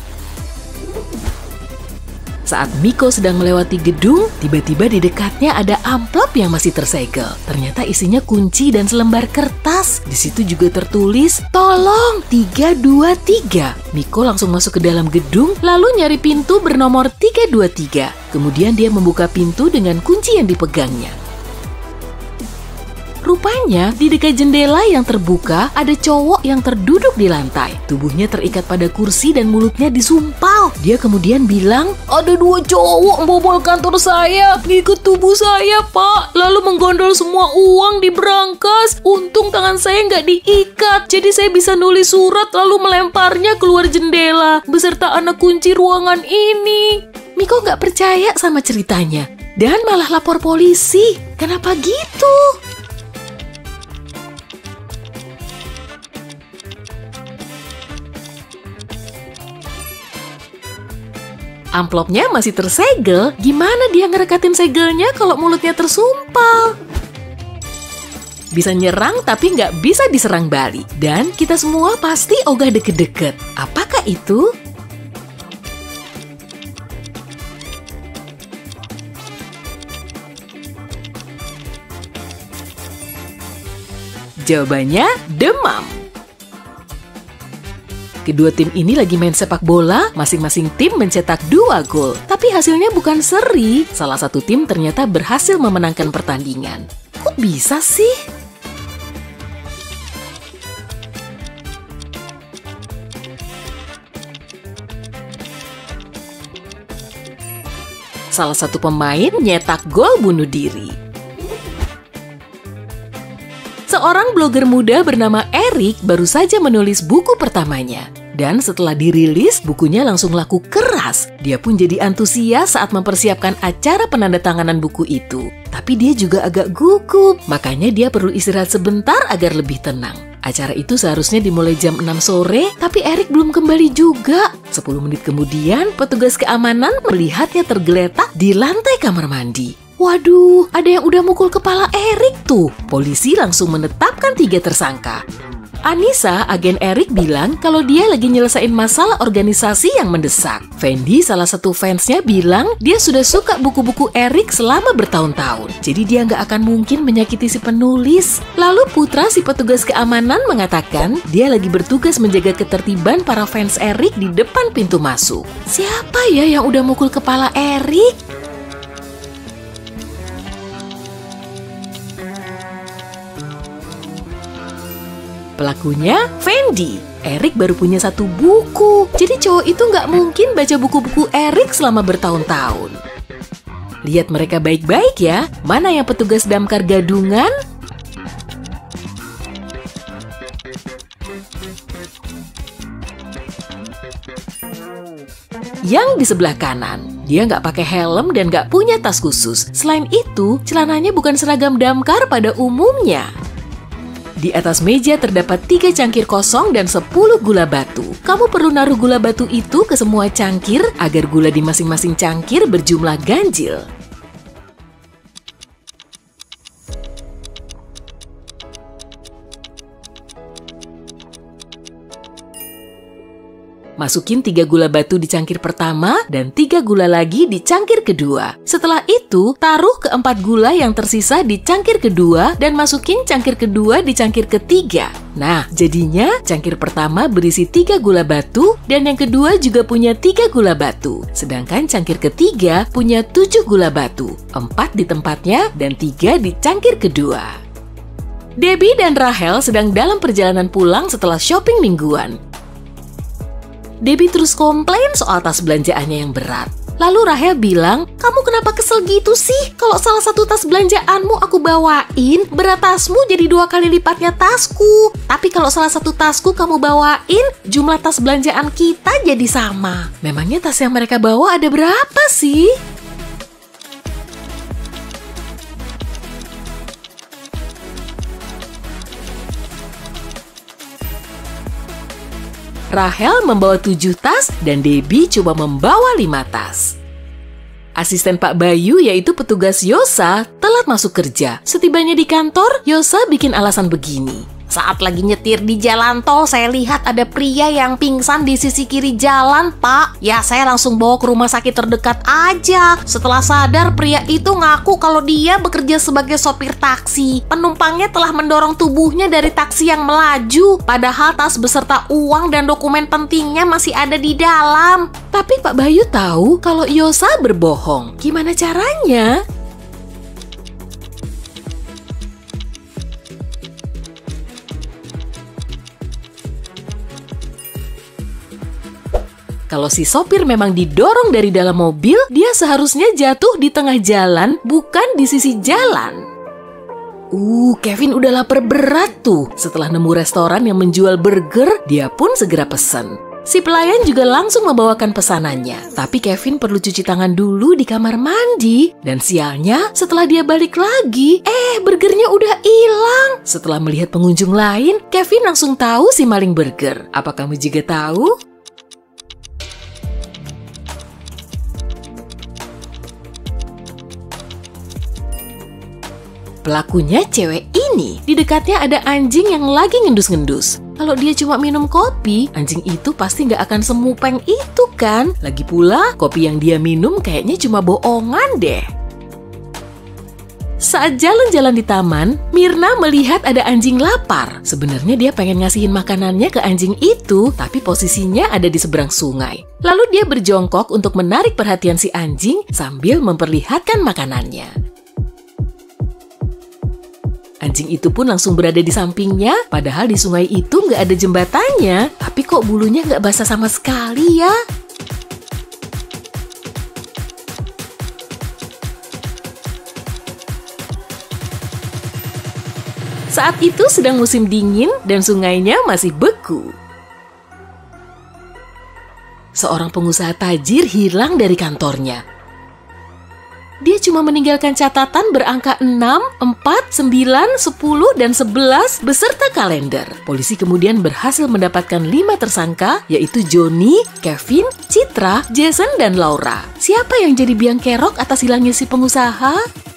[SPEAKER 2] Saat Miko sedang melewati gedung, tiba-tiba di dekatnya ada amplop yang masih tersegel. Ternyata isinya kunci dan selembar kertas. Di situ juga tertulis, "Tolong, tiga dua tiga." Miko langsung masuk ke dalam gedung, lalu nyari pintu bernomor tiga dua tiga. Kemudian dia membuka pintu dengan kunci yang dipegangnya. Rupanya, di dekat jendela yang terbuka, ada cowok yang terduduk di lantai. Tubuhnya terikat pada kursi dan mulutnya disumpal. Dia kemudian bilang, "Ada dua cowok membobol kantor saya, ngikut tubuh saya, Pak. Lalu menggondol semua uang di brankas. Untung tangan saya nggak diikat, jadi saya bisa nulis surat lalu melemparnya keluar jendela, beserta anak kunci ruangan ini." Miko nggak percaya sama ceritanya, dan malah lapor polisi. Kenapa gitu? Amplopnya masih tersegel, gimana dia ngerekatin segelnya kalau mulutnya tersumpal? Bisa nyerang tapi nggak bisa diserang balik. Dan kita semua pasti ogah deket-deket. Apakah itu? Jawabannya demam. Kedua tim ini lagi main sepak bola, masing-masing tim mencetak dua gol. Tapi hasilnya bukan seri. Salah satu tim ternyata berhasil memenangkan pertandingan. Kok bisa sih? Salah satu pemain nyetak gol bunuh diri. Seorang blogger muda bernama Eric baru saja menulis buku pertamanya. Dan setelah dirilis, bukunya langsung laku keras. Dia pun jadi antusias saat mempersiapkan acara penandatanganan buku itu. Tapi dia juga agak gugup, makanya dia perlu istirahat sebentar agar lebih tenang. Acara itu seharusnya dimulai jam enam sore, tapi Eric belum kembali juga. sepuluh menit kemudian, petugas keamanan melihatnya tergeletak di lantai kamar mandi. Waduh, ada yang udah mukul kepala Erik tuh. Polisi langsung menetapkan tiga tersangka. Anissa, agen Erik, bilang kalau dia lagi nyelesain masalah organisasi yang mendesak. Fendi, salah satu fansnya, bilang dia sudah suka buku-buku Erik selama bertahun-tahun. Jadi dia nggak akan mungkin menyakiti si penulis. Lalu Putra, si petugas keamanan, mengatakan dia lagi bertugas menjaga ketertiban para fans Erik di depan pintu masuk. Siapa ya yang udah mukul kepala Erik? Pelakunya Fendi. Erik baru punya satu buku. Jadi cowok itu nggak mungkin baca buku-buku Erik selama bertahun-tahun. Lihat mereka baik-baik ya. Mana yang petugas damkar gadungan? Yang di sebelah kanan, dia nggak pakai helm dan nggak punya tas khusus. Selain itu, celananya bukan seragam damkar pada umumnya. Di atas meja terdapat tiga cangkir kosong dan sepuluh gula batu. Kamu perlu naruh gula batu itu ke semua cangkir agar gula di masing-masing cangkir berjumlah ganjil. Masukin tiga gula batu di cangkir pertama dan tiga gula lagi di cangkir kedua. Setelah itu, taruh keempat gula yang tersisa di cangkir kedua dan masukin cangkir kedua di cangkir ketiga. Nah, jadinya cangkir pertama berisi tiga gula batu dan yang kedua juga punya tiga gula batu. Sedangkan cangkir ketiga punya tujuh gula batu, empat di tempatnya dan tiga di cangkir kedua. Debbie dan Rahel sedang dalam perjalanan pulang setelah shopping mingguan. Debbie terus komplain soal tas belanjaannya yang berat. Lalu Rahel bilang, kamu kenapa kesel gitu sih? Kalau salah satu tas belanjaanmu aku bawain, berat tasmu jadi dua kali lipatnya tasku. Tapi kalau salah satu tasku kamu bawain, jumlah tas belanjaan kita jadi sama. Memangnya tas yang mereka bawa ada berapa sih? Rahel membawa tujuh tas dan Debbie coba membawa lima tas. Asisten Pak Bayu, yaitu petugas Yosa, telat masuk kerja. Setibanya di kantor, Yosa bikin alasan begini. Saat lagi nyetir di jalan tol, saya lihat ada pria yang pingsan di sisi kiri jalan, Pak. Ya, saya langsung bawa ke rumah sakit terdekat aja. Setelah sadar, pria itu ngaku kalau dia bekerja sebagai sopir taksi. Penumpangnya telah mendorong tubuhnya dari taksi yang melaju. Padahal tas beserta uang dan dokumen pentingnya masih ada di dalam. Tapi Pak Bayu tahu kalau Yosa berbohong. Gimana caranya? Kalau si sopir memang didorong dari dalam mobil, dia seharusnya jatuh di tengah jalan, bukan di sisi jalan. Uh, Kevin udah lapar berat tuh. Setelah nemu restoran yang menjual burger, dia pun segera pesan. Si pelayan juga langsung membawakan pesanannya. Tapi Kevin perlu cuci tangan dulu di kamar mandi. Dan sialnya, setelah dia balik lagi, eh burgernya udah hilang. Setelah melihat pengunjung lain, Kevin langsung tahu si maling burger. Apa kamu juga tahu? Pelakunya cewek ini. Di dekatnya ada anjing yang lagi ngendus-ngendus. Kalau dia cuma minum kopi, anjing itu pasti nggak akan semupeng itu kan? Lagi pula, kopi yang dia minum kayaknya cuma bohongan deh. Saat jalan-jalan di taman, Mirna melihat ada anjing lapar. Sebenarnya dia pengen ngasihin makanannya ke anjing itu, tapi posisinya ada di seberang sungai. Lalu dia berjongkok untuk menarik perhatian si anjing sambil memperlihatkan makanannya. Anjing itu pun langsung berada di sampingnya, padahal di sungai itu nggak ada jembatannya. Tapi kok bulunya nggak basah sama sekali ya? Saat itu sedang musim dingin dan sungainya masih beku. Seorang pengusaha tajir hilang dari kantornya. Dia cuma meninggalkan catatan berangka enam, empat, sembilan, sepuluh, dan sebelas beserta kalender. Polisi kemudian berhasil mendapatkan lima tersangka, yaitu Johnny, Kevin, Citra, Jason, dan Laura. Siapa yang jadi biang kerok atas hilangnya si pengusaha?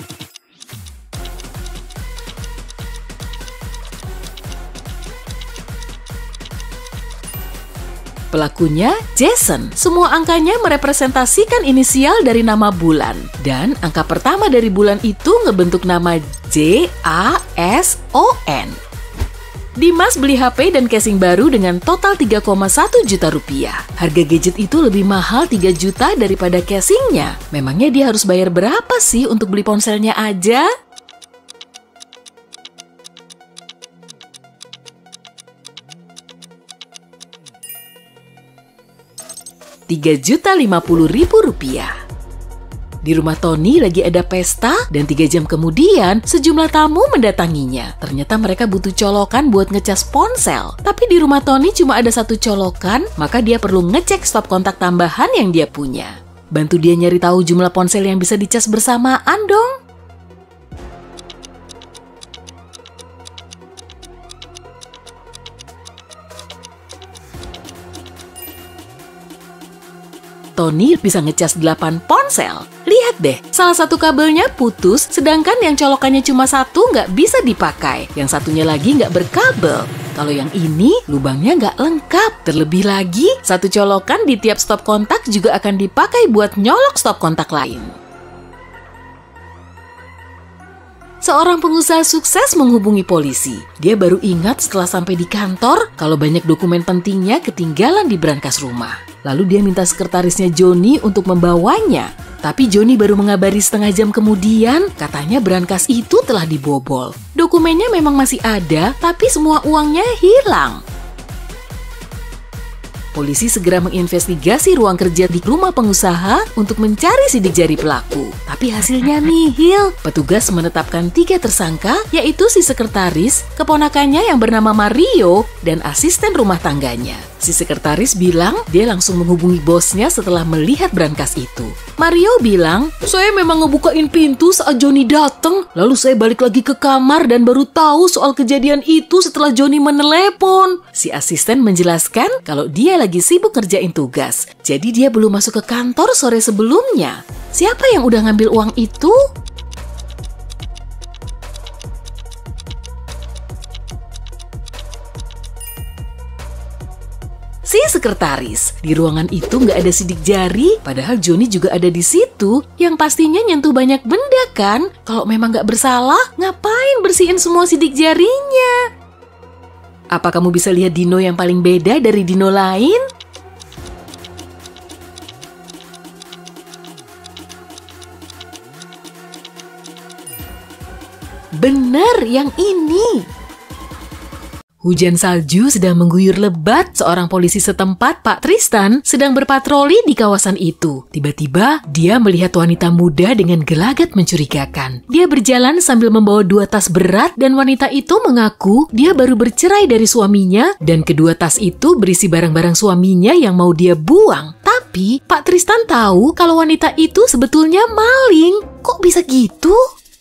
[SPEAKER 2] Pelakunya Jason. Semua angkanya merepresentasikan inisial dari nama bulan. Dan angka pertama dari bulan itu ngebentuk nama J A S O N. Dimas beli H P dan casing baru dengan total tiga koma satu juta rupiah. Harga gadget itu lebih mahal tiga juta daripada casingnya. Memangnya dia harus bayar berapa sih untuk beli ponselnya aja? tiga juta lima puluh ribu rupiah. Di rumah Tony lagi ada pesta dan tiga jam kemudian sejumlah tamu mendatanginya. Ternyata mereka butuh colokan buat ngecas ponsel. Tapi di rumah Tony cuma ada satu colokan, maka dia perlu ngecek stop kontak tambahan yang dia punya. Bantu dia nyari tahu jumlah ponsel yang bisa dicas bersamaan dong. Tony bisa ngecas delapan ponsel. Lihat deh, salah satu kabelnya putus, sedangkan yang colokannya cuma satu nggak bisa dipakai. Yang satunya lagi nggak berkabel. Kalau yang ini, lubangnya nggak lengkap. Terlebih lagi, satu colokan di tiap stop kontak juga akan dipakai buat nyolok stop kontak lain. Seorang pengusaha sukses menghubungi polisi. Dia baru ingat setelah sampai di kantor kalau banyak dokumen pentingnya ketinggalan di brankas rumah. Lalu dia minta sekretarisnya Johnny untuk membawanya. Tapi Johnny baru mengabari setengah jam kemudian, katanya brankas itu telah dibobol. Dokumennya memang masih ada, tapi semua uangnya hilang. Polisi segera menginvestigasi ruang kerja di rumah pengusaha untuk mencari sidik jari pelaku. Tapi hasilnya nihil. Petugas menetapkan tiga tersangka, yaitu si sekretaris, keponakannya yang bernama Mario, dan asisten rumah tangganya. Si sekretaris bilang dia langsung menghubungi bosnya setelah melihat brankas itu. Mario bilang, saya memang ngebukain pintu saat Johnny datang. Lalu saya balik lagi ke kamar dan baru tahu soal kejadian itu setelah Johnny menelepon. Si asisten menjelaskan kalau dia lagi sibuk kerjain tugas. Jadi dia belum masuk ke kantor sore sebelumnya. Siapa yang udah ngambil uang itu? Si sekretaris. Di ruangan itu nggak ada sidik jari, padahal Johnny juga ada di situ, yang pastinya nyentuh banyak benda kan? Kalau memang nggak bersalah, ngapain bersihin semua sidik jarinya? Apa kamu bisa lihat dino yang paling beda dari dino lain? Bener, yang ini. Hujan salju sedang mengguyur lebat. Seorang polisi setempat, Pak Tristan, sedang berpatroli di kawasan itu. Tiba-tiba, dia melihat wanita muda dengan gelagat mencurigakan. Dia berjalan sambil membawa dua tas berat dan wanita itu mengaku dia baru bercerai dari suaminya dan kedua tas itu berisi barang-barang suaminya yang mau dia buang. Tapi, Pak Tristan tahu kalau wanita itu sebetulnya maling. Kok bisa gitu?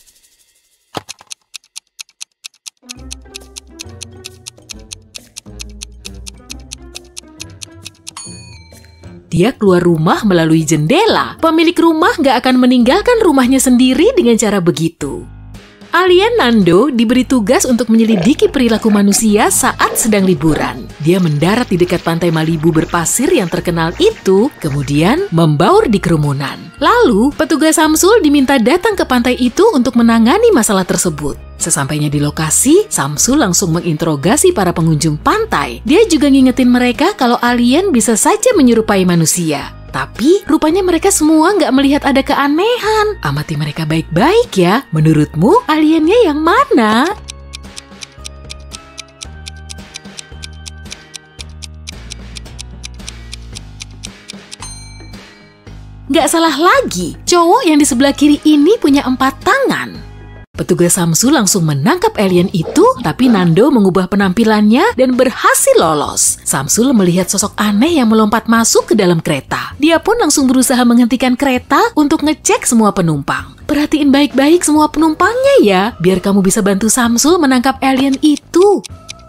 [SPEAKER 2] Dia keluar rumah melalui jendela. Pemilik rumah nggak akan meninggalkan rumahnya sendiri dengan cara begitu. Alien Nando diberi tugas untuk menyelidiki perilaku manusia saat sedang liburan. Dia mendarat di dekat pantai Malibu berpasir yang terkenal itu, kemudian membaur di kerumunan. Lalu, petugas Samsul diminta datang ke pantai itu untuk menangani masalah tersebut. Sesampainya di lokasi, Samsul langsung menginterogasi para pengunjung pantai. Dia juga ngingetin mereka kalau alien bisa saja menyerupai manusia. Tapi rupanya mereka semua nggak melihat ada keanehan. Amati mereka baik-baik ya. Menurutmu aliennya yang mana? Nggak salah lagi, cowok yang di sebelah kiri ini punya empat tangan. Petugas Samsul langsung menangkap alien itu, tapi Nando mengubah penampilannya dan berhasil lolos. Samsul melihat sosok aneh yang melompat masuk ke dalam kereta. Dia pun langsung berusaha menghentikan kereta untuk ngecek semua penumpang. Perhatiin baik-baik semua penumpangnya ya, biar kamu bisa bantu Samsul menangkap alien itu.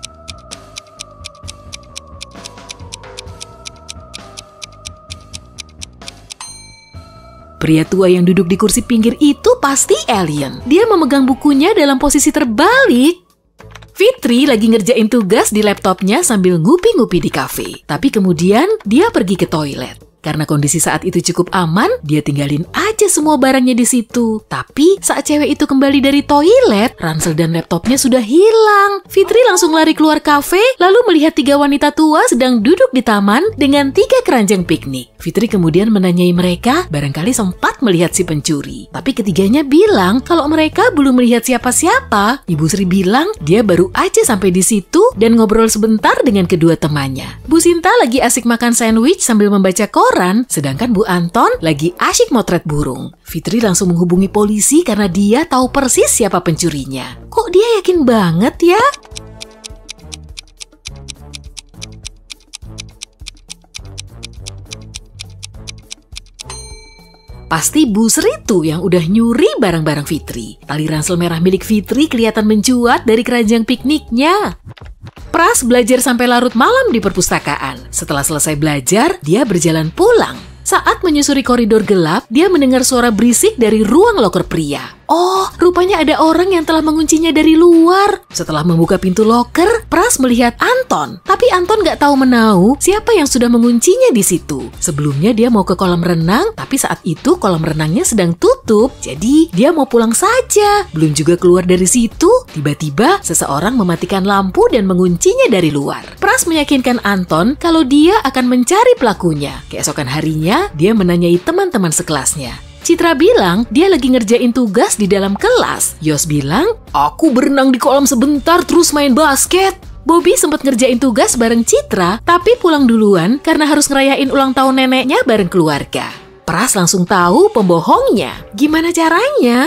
[SPEAKER 2] Pria tua yang duduk di kursi pinggir itu pasti alien. Dia memegang bukunya dalam posisi terbalik. Fitri lagi ngerjain tugas di laptopnya sambil ngupi-ngupi di kafe. Tapi kemudian dia pergi ke toilet. Karena kondisi saat itu cukup aman, dia tinggalin aja semua barangnya di situ. Tapi saat cewek itu kembali dari toilet, ransel dan laptopnya sudah hilang. Fitri langsung lari keluar kafe, lalu melihat tiga wanita tua sedang duduk di taman dengan tiga keranjang piknik. Fitri kemudian menanyai mereka, barangkali sempat melihat si pencuri. Tapi ketiganya bilang kalau mereka belum melihat siapa-siapa. Ibu Sri bilang dia baru aja sampai di situ dan ngobrol sebentar dengan kedua temannya. Bu Sinta lagi asik makan sandwich sambil membaca koran, sedangkan Bu Anton lagi asyik motret burung. Fitri langsung menghubungi polisi karena dia tahu persis siapa pencurinya. Kok dia yakin banget ya? Pasti Bu Sri tuh yang udah nyuri barang-barang Fitri. Tali ransel merah milik Fitri kelihatan mencuat dari keranjang pikniknya. Pras belajar sampai larut malam di perpustakaan. Setelah selesai belajar, dia berjalan pulang. Saat menyusuri koridor gelap, dia mendengar suara berisik dari ruang loker pria. Oh, rupanya ada orang yang telah menguncinya dari luar. Setelah membuka pintu loker, Pras melihat Anton. Tapi Anton nggak tahu menau siapa yang sudah menguncinya di situ. Sebelumnya dia mau ke kolam renang, tapi saat itu kolam renangnya sedang tutup. Jadi dia mau pulang saja. Belum juga keluar dari situ, tiba-tiba seseorang mematikan lampu dan menguncinya dari luar. Pras meyakinkan Anton kalau dia akan mencari pelakunya. Keesokan harinya, dia menanyai teman-teman sekelasnya. Citra bilang dia lagi ngerjain tugas di dalam kelas. Yos bilang, aku berenang di kolam sebentar terus main basket. Bobby sempat ngerjain tugas bareng Citra, tapi pulang duluan karena harus ngerayain ulang tahun neneknya bareng keluarga. Pras langsung tahu pembohongnya. Gimana caranya?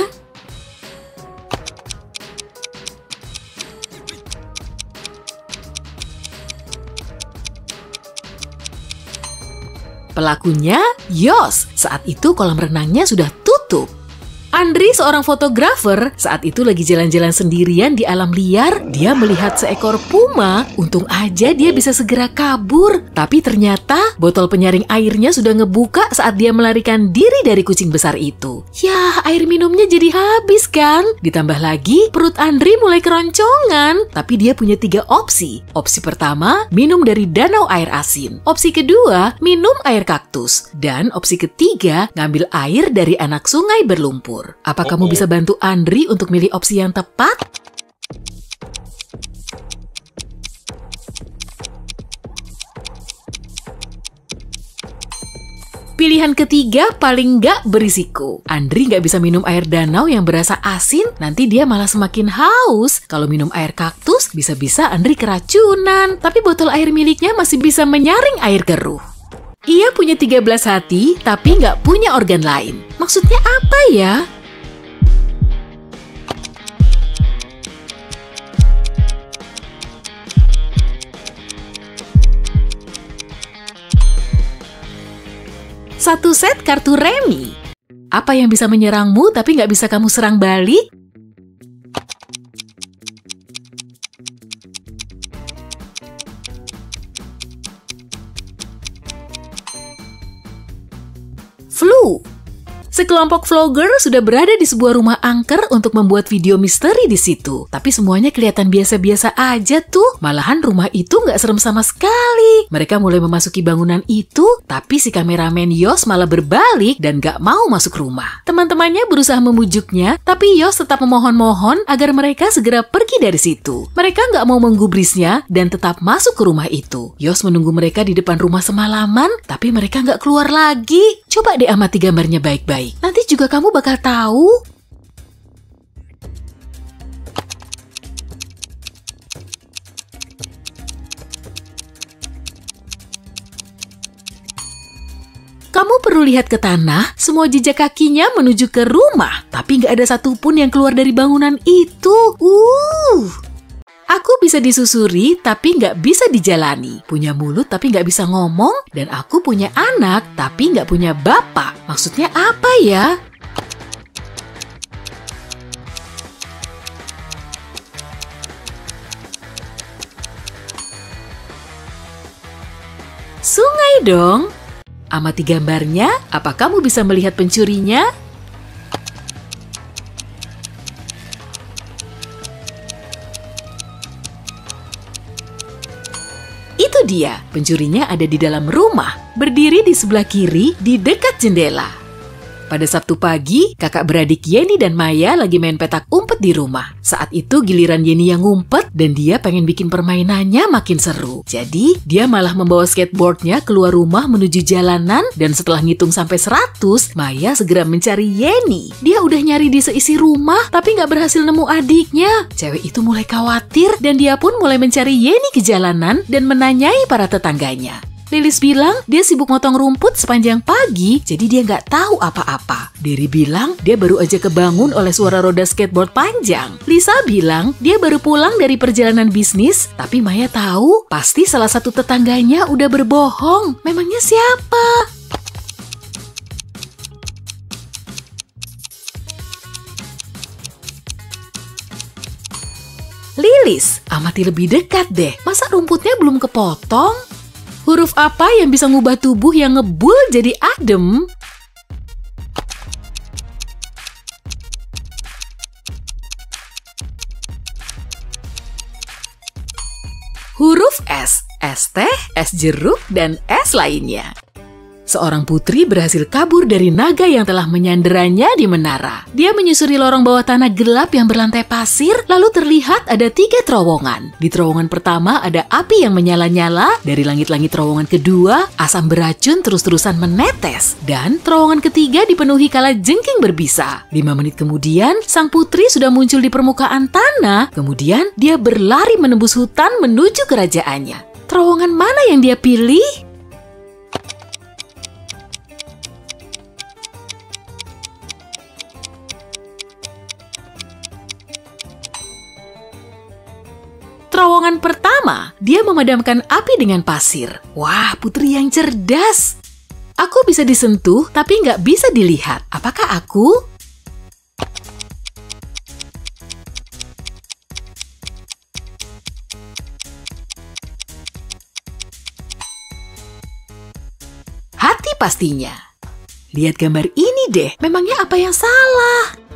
[SPEAKER 2] Pelakunya Yos. Saat itu kolam renangnya sudah tutup. Andri, seorang fotografer, saat itu lagi jalan-jalan sendirian di alam liar. Dia melihat seekor puma. Untung aja dia bisa segera kabur. Tapi ternyata botol penyaring airnya sudah ngebuka saat dia melarikan diri dari kucing besar itu. Yah, air minumnya jadi habis kan? Ditambah lagi, perut Andri mulai keroncongan. Tapi dia punya tiga opsi. Opsi pertama, minum dari danau air asin. Opsi kedua, minum air kaktus. Dan opsi ketiga, ngambil air dari anak sungai berlumpur. Apa kamu bisa bantu Andri untuk milih opsi yang tepat? Pilihan ketiga paling nggak berisiko. Andri nggak bisa minum air danau yang berasa asin, nanti dia malah semakin haus. Kalau minum air kaktus, bisa-bisa Andri keracunan. Tapi botol air miliknya masih bisa menyaring air keruh. Ia punya tiga belas hati, tapi nggak punya organ lain. Maksudnya apa ya? Satu set kartu remi. Apa yang bisa menyerangmu tapi nggak bisa kamu serang balik? Flu. Sekelompok vlogger sudah berada di sebuah rumah angker untuk membuat video misteri di situ. Tapi semuanya kelihatan biasa-biasa aja tuh. Malahan rumah itu nggak serem sama sekali. Mereka mulai memasuki bangunan itu, tapi si kameramen Yos malah berbalik dan nggak mau masuk rumah. Teman-temannya berusaha memujuknya, tapi Yos tetap memohon-mohon agar mereka segera pergi dari situ. Mereka nggak mau menggubrisnya dan tetap masuk ke rumah itu. Yos menunggu mereka di depan rumah semalaman, tapi mereka nggak keluar lagi. Coba deh amati gambarnya baik-baik. Nanti juga kamu bakal tahu. Kamu perlu lihat ke tanah, semua jejak kakinya menuju ke rumah. Tapi nggak ada satupun yang keluar dari bangunan itu. Uh. Aku bisa disusuri, tapi nggak bisa dijalani. Punya mulut, tapi nggak bisa ngomong. Dan aku punya anak, tapi nggak punya bapak. Maksudnya apa ya? Boleh dong. Amati gambarnya, apa kamu bisa melihat pencurinya? Itu dia, pencurinya ada di dalam rumah, berdiri di sebelah kiri di dekat jendela. Pada Sabtu pagi, kakak beradik Yeni dan Maya lagi main petak umpet di rumah. Saat itu giliran Yeni yang ngumpet dan dia pengen bikin permainannya makin seru. Jadi, dia malah membawa skateboardnya keluar rumah menuju jalanan dan setelah ngitung sampai seratus, Maya segera mencari Yeni. Dia udah nyari di seisi rumah tapi nggak berhasil nemu adiknya. Cewek itu mulai khawatir dan dia pun mulai mencari Yeni ke jalanan dan menanyai para tetangganya. Lilis bilang dia sibuk motong rumput sepanjang pagi, jadi dia nggak tahu apa-apa. Dery bilang dia baru aja kebangun oleh suara roda skateboard panjang. Lisa bilang dia baru pulang dari perjalanan bisnis, tapi Maya tahu pasti salah satu tetangganya udah berbohong. Memangnya siapa? Lilis, amati lebih dekat deh. Masa rumputnya belum kepotong? Huruf apa yang bisa ngubah tubuh yang ngebul jadi adem? Huruf S, es teh, es jeruk, dan es lainnya. Seorang putri berhasil kabur dari naga yang telah menyanderanya di menara. Dia menyusuri lorong bawah tanah gelap yang berlantai pasir, lalu terlihat ada tiga terowongan. Di terowongan pertama ada api yang menyala-nyala, dari langit-langit terowongan kedua, asam beracun terus-terusan menetes, dan terowongan ketiga dipenuhi kala jengking berbisa. Lima menit kemudian, sang putri sudah muncul di permukaan tanah, kemudian dia berlari menembus hutan menuju kerajaannya. Terowongan mana yang dia pilih? Terowongan pertama, dia memadamkan api dengan pasir. Wah, putri yang cerdas. Aku bisa disentuh, tapi nggak bisa dilihat. Apakah aku? Hati pastinya. Lihat gambar ini deh, memangnya apa yang salah?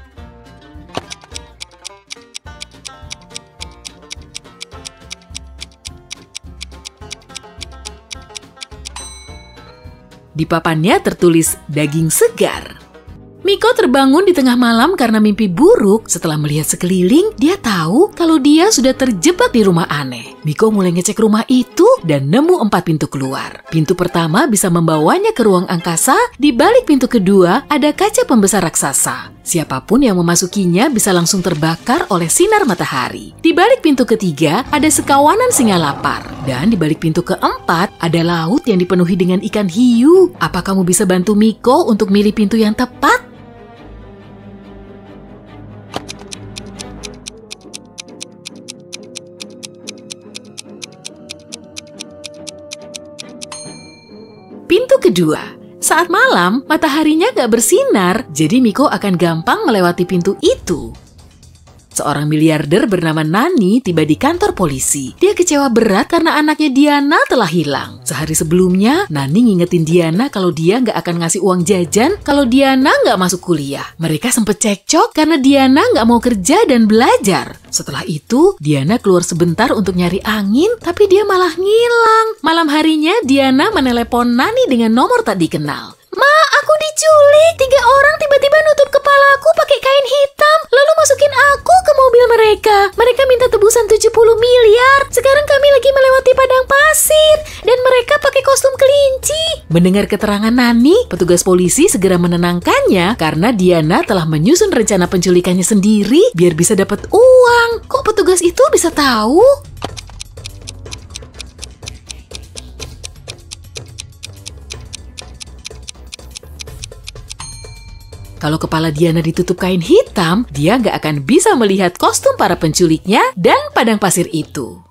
[SPEAKER 2] Di papannya tertulis daging segar. Miko terbangun di tengah malam karena mimpi buruk. Setelah melihat sekeliling, dia tahu kalau dia sudah terjebak di rumah aneh. Miko mulai ngecek rumah itu dan nemu empat pintu keluar. Pintu pertama bisa membawanya ke ruang angkasa. Di balik pintu kedua ada kaca pembesar raksasa. Siapapun yang memasukinya bisa langsung terbakar oleh sinar matahari. Di balik pintu ketiga ada sekawanan singa lapar. Dan di balik pintu keempat ada laut yang dipenuhi dengan ikan hiu. Apa kamu bisa bantu Miko untuk milih pintu yang tepat? Pintu kedua. Saat malam, mataharinya gak bersinar, jadi Miko akan gampang melewati pintu itu. Seorang miliarder bernama Nani tiba di kantor polisi. Dia kecewa berat karena anaknya Diana telah hilang. Sehari sebelumnya, Nani ngingetin Diana kalau dia nggak akan ngasih uang jajan kalau Diana nggak masuk kuliah. Mereka sempet cekcok karena Diana nggak mau kerja dan belajar. Setelah itu, Diana keluar sebentar untuk nyari angin, tapi dia malah ngilang. Malam harinya, Diana menelepon Nani dengan nomor tak dikenal. Ma, aku diculik. Tiga orang tiba-tiba nutup kepalaku pakai kain hitam, lalu masukin aku ke mobil mereka. Mereka minta tebusan tujuh puluh miliar. Sekarang kami lagi melewati padang pasir dan mereka pakai kostum kelinci. Mendengar keterangan Nani, petugas polisi segera menenangkannya karena Diana telah menyusun rencana penculikannya sendiri biar bisa dapat uang. Kok petugas itu bisa tahu? Kalau kepala Diana ditutup kain hitam, dia nggak akan bisa melihat kostum para penculiknya dan padang pasir itu.